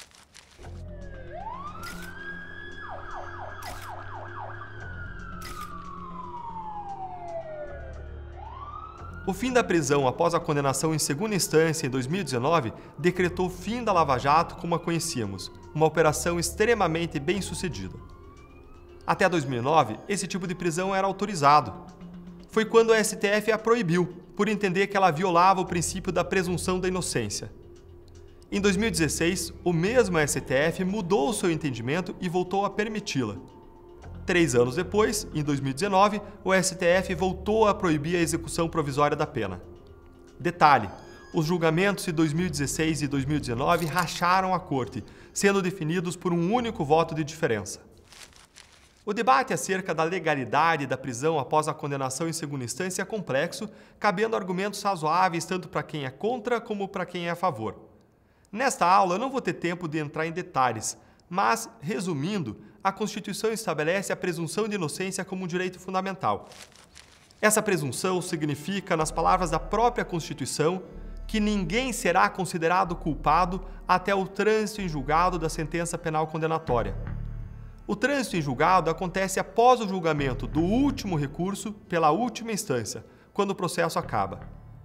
O fim da prisão após a condenação em segunda instância em 2019 decretou o fim da Lava Jato como a conhecíamos, uma operação extremamente bem-sucedida. Até 2009, esse tipo de prisão era autorizado. Foi quando o STF a proibiu, por entender que ela violava o princípio da presunção da inocência. Em 2016, o mesmo STF mudou o seu entendimento e voltou a permiti-la. 3 anos depois, em 2019, o STF voltou a proibir a execução provisória da pena. Detalhe: os julgamentos de 2016 e 2019 racharam a Corte, sendo definidos por um único voto de diferença. O debate acerca da legalidade da prisão após a condenação em segunda instância é complexo, cabendo argumentos razoáveis tanto para quem é contra como para quem é a favor. Nesta aula, eu não vou ter tempo de entrar em detalhes, mas, resumindo, a Constituição estabelece a presunção de inocência como um direito fundamental. Essa presunção significa, nas palavras da própria Constituição, que ninguém será considerado culpado até o trânsito em julgado da sentença penal condenatória. O trânsito em julgado acontece após o julgamento do último recurso pela última instância, quando o processo acaba.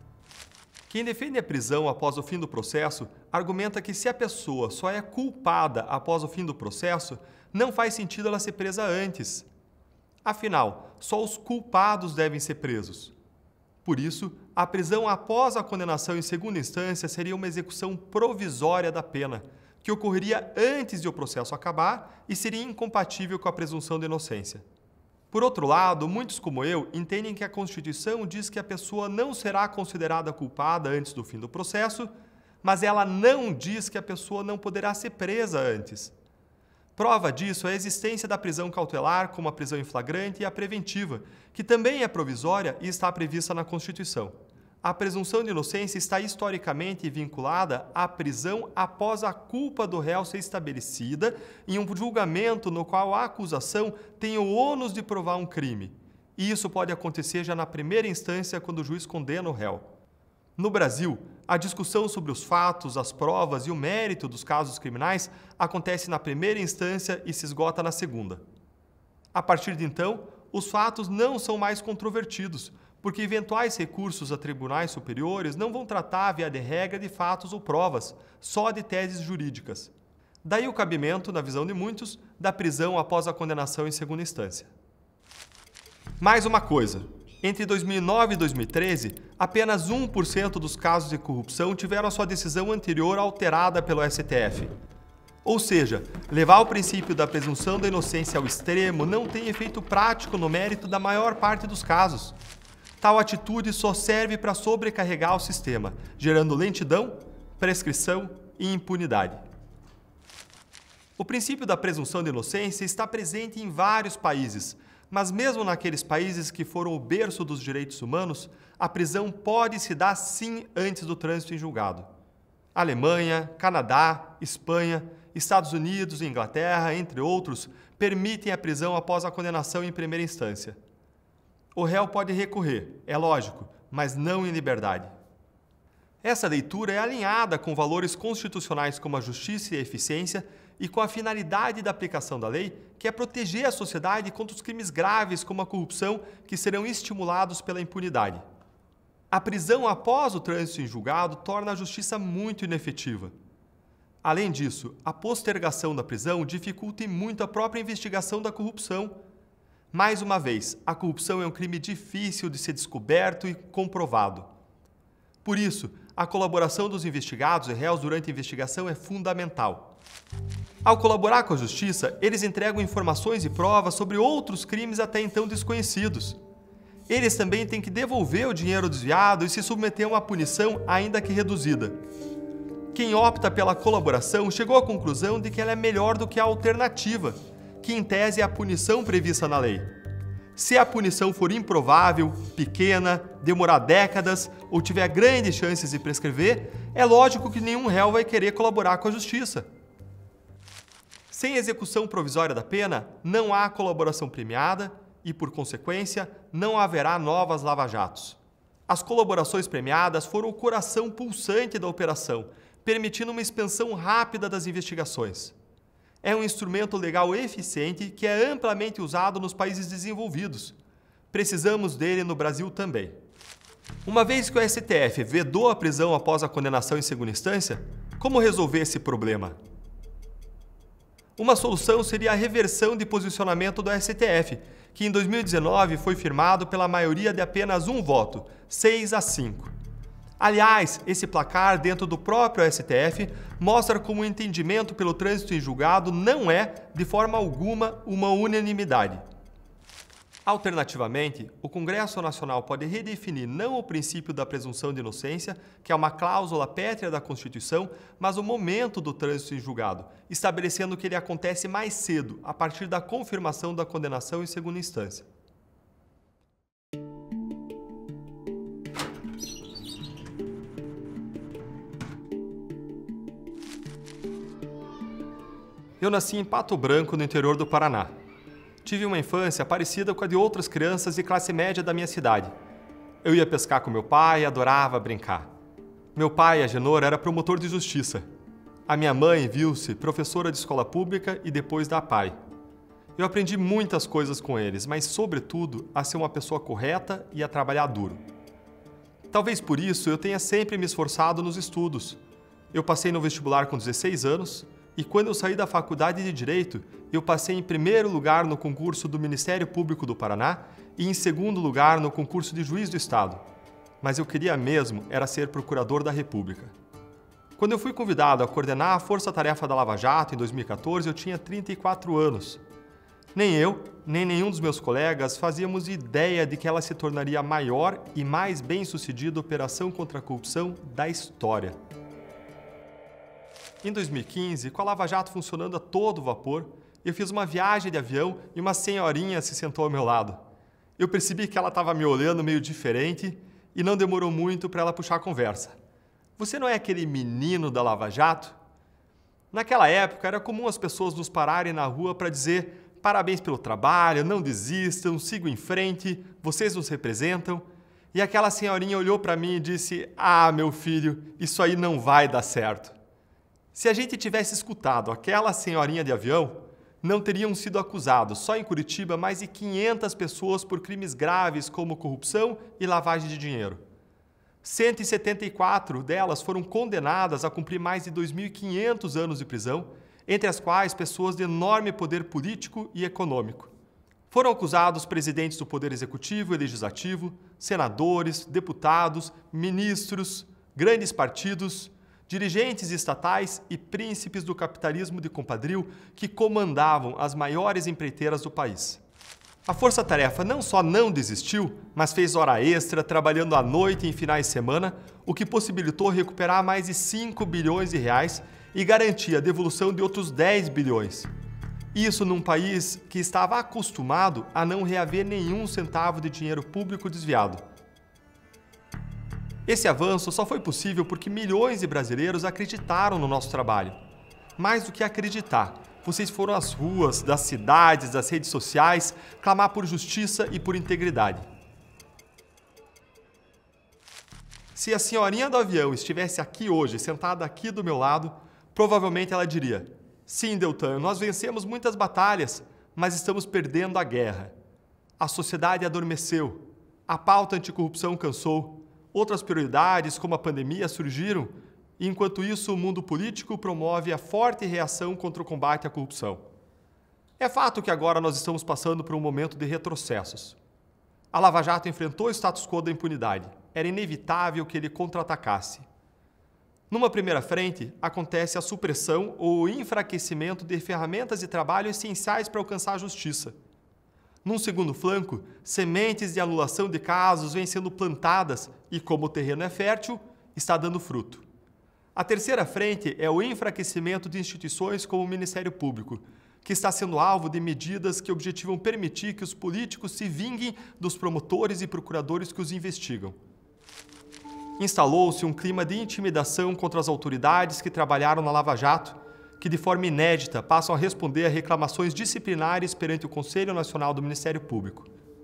Quem defende a prisão após o fim do processo argumenta que se a pessoa só é culpada após o fim do processo, não faz sentido ela ser presa antes. Afinal, só os culpados devem ser presos. Por isso, a prisão após a condenação em segunda instância seria uma execução provisória da pena, que ocorreria antes de o processo acabar e seria incompatível com a presunção de inocência. Por outro lado, muitos como eu entendem que a Constituição diz que a pessoa não será considerada culpada antes do fim do processo, mas ela não diz que a pessoa não poderá ser presa antes. Prova disso é a existência da prisão cautelar, como a prisão em flagrante e a preventiva, que também é provisória e está prevista na Constituição. A presunção de inocência está historicamente vinculada à prisão após a culpa do réu ser estabelecida em um julgamento no qual a acusação tem o ônus de provar um crime. E isso pode acontecer já na primeira instância, quando o juiz condena o réu. No Brasil, a discussão sobre os fatos, as provas e o mérito dos casos criminais acontece na primeira instância e se esgota na segunda. A partir de então, os fatos não são mais controvertidos, porque eventuais recursos a tribunais superiores não vão tratar, via de regra, de fatos ou provas, só de teses jurídicas. Daí o cabimento, na visão de muitos, da prisão após a condenação em segunda instância. Mais uma coisa. Entre 2009 e 2013, apenas 1% dos casos de corrupção tiveram a sua decisão anterior alterada pelo STF. Ou seja, levar o princípio da presunção da inocência ao extremo não tem efeito prático no mérito da maior parte dos casos. Tal atitude só serve para sobrecarregar o sistema, gerando lentidão, prescrição e impunidade. O princípio da presunção de inocência está presente em vários países, mas mesmo naqueles países que foram o berço dos direitos humanos, a prisão pode se dar sim antes do trânsito em julgado. Alemanha, Canadá, Espanha, Estados Unidos e Inglaterra, entre outros, permitem a prisão após a condenação em primeira instância. O réu pode recorrer, é lógico, mas não em liberdade. Essa leitura é alinhada com valores constitucionais como a justiça e a eficiência e com a finalidade da aplicação da lei, que é proteger a sociedade contra os crimes graves como a corrupção, que serão estimulados pela impunidade. A prisão após o trânsito em julgado torna a justiça muito inefetiva. Além disso, a postergação da prisão dificulta muito a própria investigação da corrupção. Mais uma vez, a corrupção é um crime difícil de ser descoberto e comprovado. Por isso, a colaboração dos investigados e réus durante a investigação é fundamental. Ao colaborar com a justiça, eles entregam informações e provas sobre outros crimes até então desconhecidos. Eles também têm que devolver o dinheiro desviado e se submeter a uma punição, ainda que reduzida. Quem opta pela colaboração chegou à conclusão de que ela é melhor do que a alternativa, que em tese é a punição prevista na lei. Se a punição for improvável, pequena, demorar décadas ou tiver grandes chances de prescrever, é lógico que nenhum réu vai querer colaborar com a justiça. Sem execução provisória da pena, não há colaboração premiada e, por consequência, não haverá novas lava-jatos. As colaborações premiadas foram o coração pulsante da operação, permitindo uma expansão rápida das investigações. É um instrumento legal eficiente que é amplamente usado nos países desenvolvidos. Precisamos dele no Brasil também. Uma vez que o STF vedou a prisão após a condenação em segunda instância, como resolver esse problema? Uma solução seria a reversão de posicionamento do STF, que em 2019 foi firmado pela maioria de apenas um voto, 6-5. Aliás, esse placar dentro do próprio STF mostra como o entendimento pelo trânsito em julgado não é, de forma alguma, uma unanimidade. Alternativamente, o Congresso Nacional pode redefinir não o princípio da presunção de inocência, que é uma cláusula pétrea da Constituição, mas o momento do trânsito em julgado, estabelecendo que ele acontece mais cedo, a partir da confirmação da condenação em segunda instância. Eu nasci em Pato Branco, no interior do Paraná. Tive uma infância parecida com a de outras crianças de classe média da minha cidade. Eu ia pescar com meu pai e adorava brincar. Meu pai, Agenor, era promotor de justiça. A minha mãe, Vilce, professora de escola pública e depois da APAE. Eu aprendi muitas coisas com eles, mas, sobretudo, a ser uma pessoa correta e a trabalhar duro. Talvez por isso eu tenha sempre me esforçado nos estudos. Eu passei no vestibular com 16 anos, e quando eu saí da faculdade de Direito, eu passei em primeiro lugar no concurso do Ministério Público do Paraná e em segundo lugar no concurso de juiz do Estado. Mas eu queria mesmo era ser procurador da República. Quando eu fui convidado a coordenar a Força-Tarefa da Lava Jato em 2014, eu tinha 34 anos. Nem eu, nem nenhum dos meus colegas fazíamos ideia de que ela se tornaria a maior e mais bem-sucedida operação contra a corrupção da história. Em 2015, com a Lava Jato funcionando a todo vapor, eu fiz uma viagem de avião e uma senhorinha se sentou ao meu lado. Eu percebi que ela estava me olhando meio diferente e não demorou muito para ela puxar a conversa. Você não é aquele menino da Lava Jato? Naquela época, era comum as pessoas nos pararem na rua para dizer parabéns pelo trabalho, não desistam, sigam em frente, vocês nos representam. E aquela senhorinha olhou para mim e disse: ah, meu filho, isso aí não vai dar certo. Se a gente tivesse escutado aquela senhorinha de avião, não teriam sido acusados, só em Curitiba, mais de 500 pessoas por crimes graves como corrupção e lavagem de dinheiro. 174 delas foram condenadas a cumprir mais de 2.500 anos de prisão, entre as quais pessoas de enorme poder político e econômico. Foram acusados presidentes do Poder Executivo e Legislativo, senadores, deputados, ministros, grandes partidos, dirigentes estatais e príncipes do capitalismo de compadrio que comandavam as maiores empreiteiras do país. A Força-Tarefa não só não desistiu, mas fez hora extra, trabalhando à noite e em finais de semana, o que possibilitou recuperar mais de 5 bilhões de reais e garantir a devolução de outros 10 bilhões. Isso num país que estava acostumado a não reaver nenhum centavo de dinheiro público desviado. Esse avanço só foi possível porque milhões de brasileiros acreditaram no nosso trabalho. Mais do que acreditar, vocês foram às ruas, das cidades, das redes sociais, clamar por justiça e por integridade. Se a senhorinha do avião estivesse aqui hoje, sentada aqui do meu lado, provavelmente ela diria: sim, Deltan, nós vencemos muitas batalhas, mas estamos perdendo a guerra. A sociedade adormeceu, a pauta anticorrupção cansou, outras prioridades, como a pandemia, surgiram, e enquanto isso o mundo político promove a forte reação contra o combate à corrupção. É fato que agora nós estamos passando por um momento de retrocessos. A Lava Jato enfrentou o status quo da impunidade. Era inevitável que ele contra-atacasse. Numa primeira frente, acontece a supressão ou o enfraquecimento de ferramentas de trabalho essenciais para alcançar a justiça. Num segundo flanco, sementes de anulação de casos vêm sendo plantadas e, como o terreno é fértil, está dando fruto. A terceira frente é o enfraquecimento de instituições como o Ministério Público, que está sendo alvo de medidas que objetivam permitir que os políticos se vinguem dos promotores e procuradores que os investigam. Instalou-se um clima de intimidação contra as autoridades que trabalharam na Lava Jato, que de forma inédita passam a responder a reclamações disciplinares perante o Conselho Nacional do Ministério Público.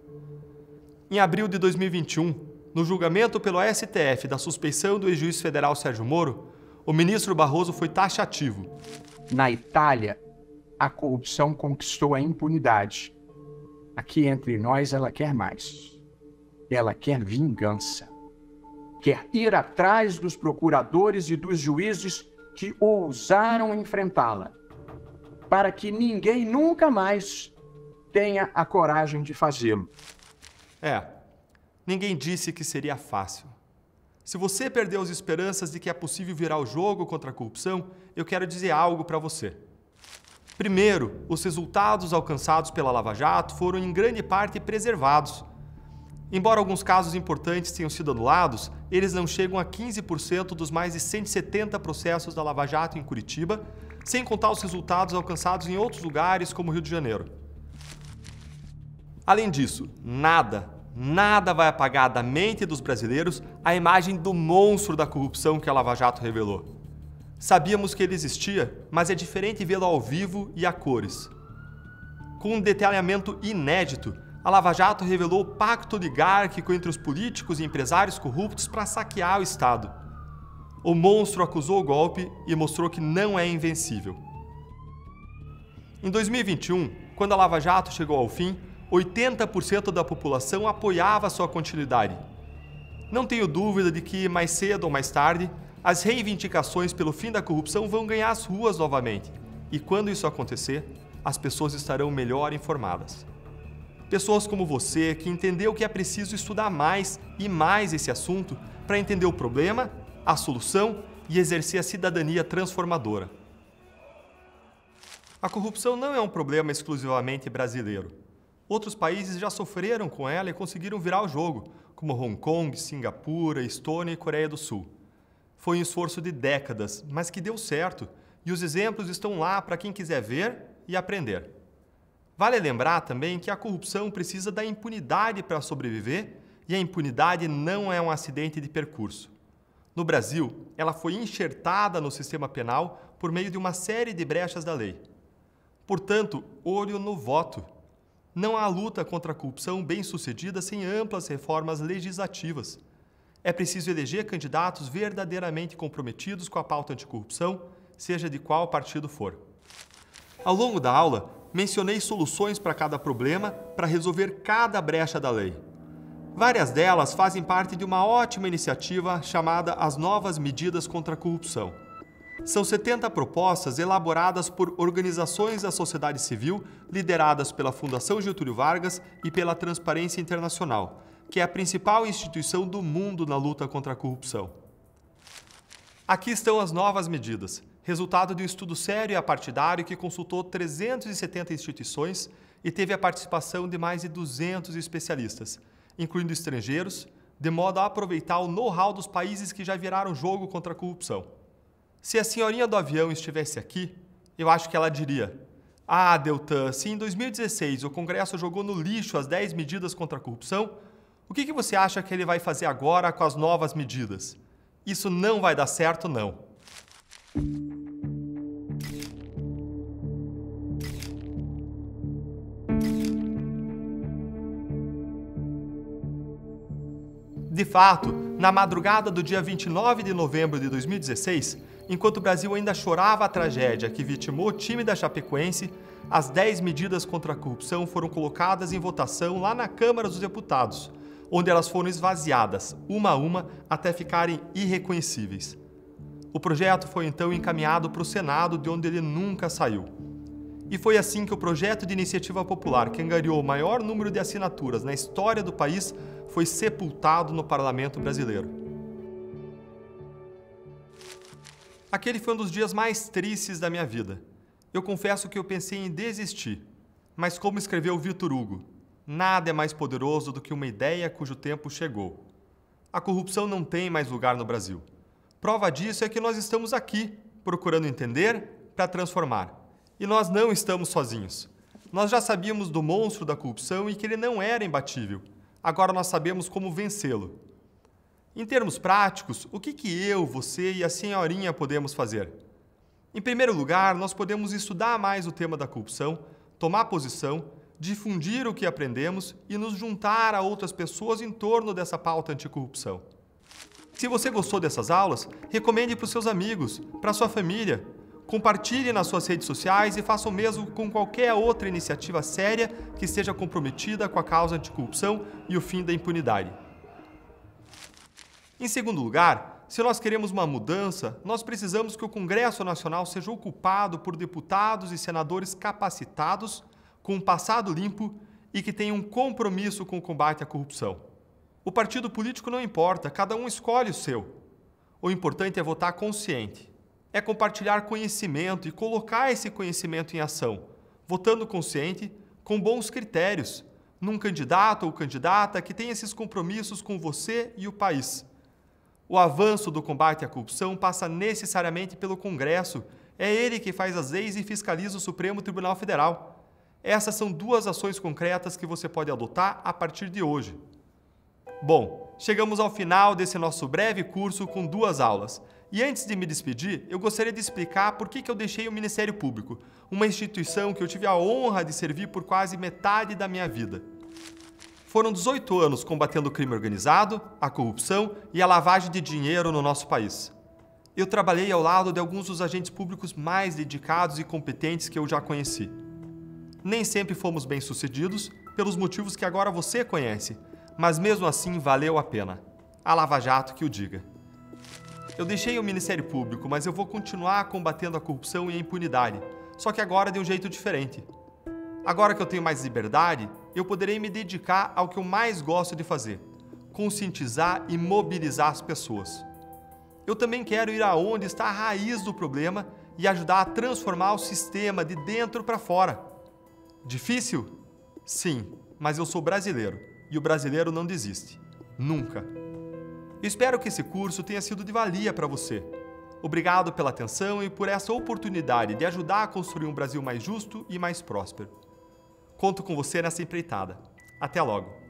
Em abril de 2021, no julgamento pelo STF da suspeição do ex-juiz federal Sérgio Moro, o ministro Barroso foi taxativo. Na Itália, a corrupção conquistou a impunidade. Aqui entre nós, ela quer mais. Ela quer vingança. Quer ir atrás dos procuradores e dos juízes que ousaram enfrentá-la, para que ninguém nunca mais tenha a coragem de fazê-lo. Ninguém disse que seria fácil. Se você perdeu as esperanças de que é possível virar o jogo contra a corrupção, eu quero dizer algo para você. Primeiro, os resultados alcançados pela Lava Jato foram em grande parte preservados. Embora alguns casos importantes tenham sido anulados, eles não chegam a 15% dos mais de 170 processos da Lava Jato em Curitiba, sem contar os resultados alcançados em outros lugares, como Rio de Janeiro. Além disso, nada vai apagar da mente dos brasileiros a imagem do monstro da corrupção que a Lava Jato revelou. Sabíamos que ele existia, mas é diferente vê-lo ao vivo e a cores. Com um detalhamento inédito, a Lava Jato revelou o pacto oligárquico entre os políticos e empresários corruptos para saquear o Estado. O monstro acusou o golpe e mostrou que não é invencível. Em 2021, quando a Lava Jato chegou ao fim, 80% da população apoiava sua continuidade. Não tenho dúvida de que, mais cedo ou mais tarde, as reivindicações pelo fim da corrupção vão ganhar as ruas novamente. E quando isso acontecer, as pessoas estarão melhor informadas. Pessoas como você, que entendeu que é preciso estudar mais e mais esse assunto para entender o problema, a solução e exercer a cidadania transformadora. A corrupção não é um problema exclusivamente brasileiro. Outros países já sofreram com ela e conseguiram virar o jogo, como Hong Kong, Singapura, Estônia e Coreia do Sul. Foi um esforço de décadas, mas que deu certo, e os exemplos estão lá para quem quiser ver e aprender. Vale lembrar também que a corrupção precisa da impunidade para sobreviver e a impunidade não é um acidente de percurso. No Brasil, ela foi enxertada no sistema penal por meio de uma série de brechas da lei. Portanto, olho no voto. Não há luta contra a corrupção bem-sucedida sem amplas reformas legislativas. É preciso eleger candidatos verdadeiramente comprometidos com a pauta anticorrupção, seja de qual partido for. Ao longo da aula, mencionei soluções para cada problema para resolver cada brecha da lei. Várias delas fazem parte de uma ótima iniciativa chamada As Novas Medidas contra a Corrupção. São 70 propostas elaboradas por organizações da sociedade civil lideradas pela Fundação Getúlio Vargas e pela Transparência Internacional, que é a principal instituição do mundo na luta contra a corrupção. Aqui estão as novas medidas, resultado de um estudo sério e apartidário que consultou 370 instituições e teve a participação de mais de 200 especialistas, incluindo estrangeiros, de modo a aproveitar o know-how dos países que já viraram o jogo contra a corrupção. Se a senhorinha do avião estivesse aqui, eu acho que ela diria: "Ah, Deltan, se em 2016 o Congresso jogou no lixo as 10 medidas contra a corrupção, o que você acha que ele vai fazer agora com as novas medidas? Isso não vai dar certo, não." De fato, na madrugada do dia 29 de novembro de 2016, enquanto o Brasil ainda chorava a tragédia que vitimou o time da Chapecoense, as 10 medidas contra a corrupção foram colocadas em votação lá na Câmara dos Deputados, onde elas foram esvaziadas, uma a uma, até ficarem irreconhecíveis. O projeto foi então encaminhado para o Senado, de onde ele nunca saiu. E foi assim que o projeto de iniciativa popular, que angariou o maior número de assinaturas na história do país, foi sepultado no parlamento brasileiro. Aquele foi um dos dias mais tristes da minha vida. Eu confesso que eu pensei em desistir, mas como escreveu Victor Hugo, nada é mais poderoso do que uma ideia cujo tempo chegou. A corrupção não tem mais lugar no Brasil. Prova disso é que nós estamos aqui, procurando entender para transformar. E nós não estamos sozinhos. Nós já sabíamos do monstro da corrupção e que ele não era imbatível. Agora nós sabemos como vencê-lo. Em termos práticos, o que eu, você e a senhorinha podemos fazer? Em primeiro lugar, nós podemos estudar mais o tema da corrupção, tomar posição, difundir o que aprendemos e nos juntar a outras pessoas em torno dessa pauta anticorrupção. Se você gostou dessas aulas, recomende para os seus amigos, para a sua família. Compartilhe nas suas redes sociais e faça o mesmo com qualquer outra iniciativa séria que esteja comprometida com a causa anticorrupção e o fim da impunidade. Em segundo lugar, se nós queremos uma mudança, nós precisamos que o Congresso Nacional seja ocupado por deputados e senadores capacitados, com um passado limpo e que tenham um compromisso com o combate à corrupção. O partido político não importa, cada um escolhe o seu. O importante é votar consciente. É compartilhar conhecimento e colocar esse conhecimento em ação, votando consciente, com bons critérios, num candidato ou candidata que tenha esses compromissos com você e o país. O avanço do combate à corrupção passa necessariamente pelo Congresso. É ele que faz as leis e fiscaliza o Supremo Tribunal Federal. Essas são duas ações concretas que você pode adotar a partir de hoje. Bom, chegamos ao final desse nosso breve curso com 2 aulas. E antes de me despedir, eu gostaria de explicar por que eu deixei o Ministério Público, uma instituição que eu tive a honra de servir por quase metade da minha vida. Foram 18 anos combatendo o crime organizado, a corrupção e a lavagem de dinheiro no nosso país. Eu trabalhei ao lado de alguns dos agentes públicos mais dedicados e competentes que eu já conheci. Nem sempre fomos bem-sucedidos, pelos motivos que agora você conhece, mas mesmo assim valeu a pena. A Lava Jato que o diga. Eu deixei o Ministério Público, mas eu vou continuar combatendo a corrupção e a impunidade, só que agora de um jeito diferente. Agora que eu tenho mais liberdade, eu poderei me dedicar ao que eu mais gosto de fazer, conscientizar e mobilizar as pessoas. Eu também quero ir aonde está a raiz do problema e ajudar a transformar o sistema de dentro para fora. Difícil? Sim, mas eu sou brasileiro e o brasileiro não desiste. Nunca. Espero que esse curso tenha sido de valia para você. Obrigado pela atenção e por essa oportunidade de ajudar a construir um Brasil mais justo e mais próspero. Conto com você nessa empreitada. Até logo!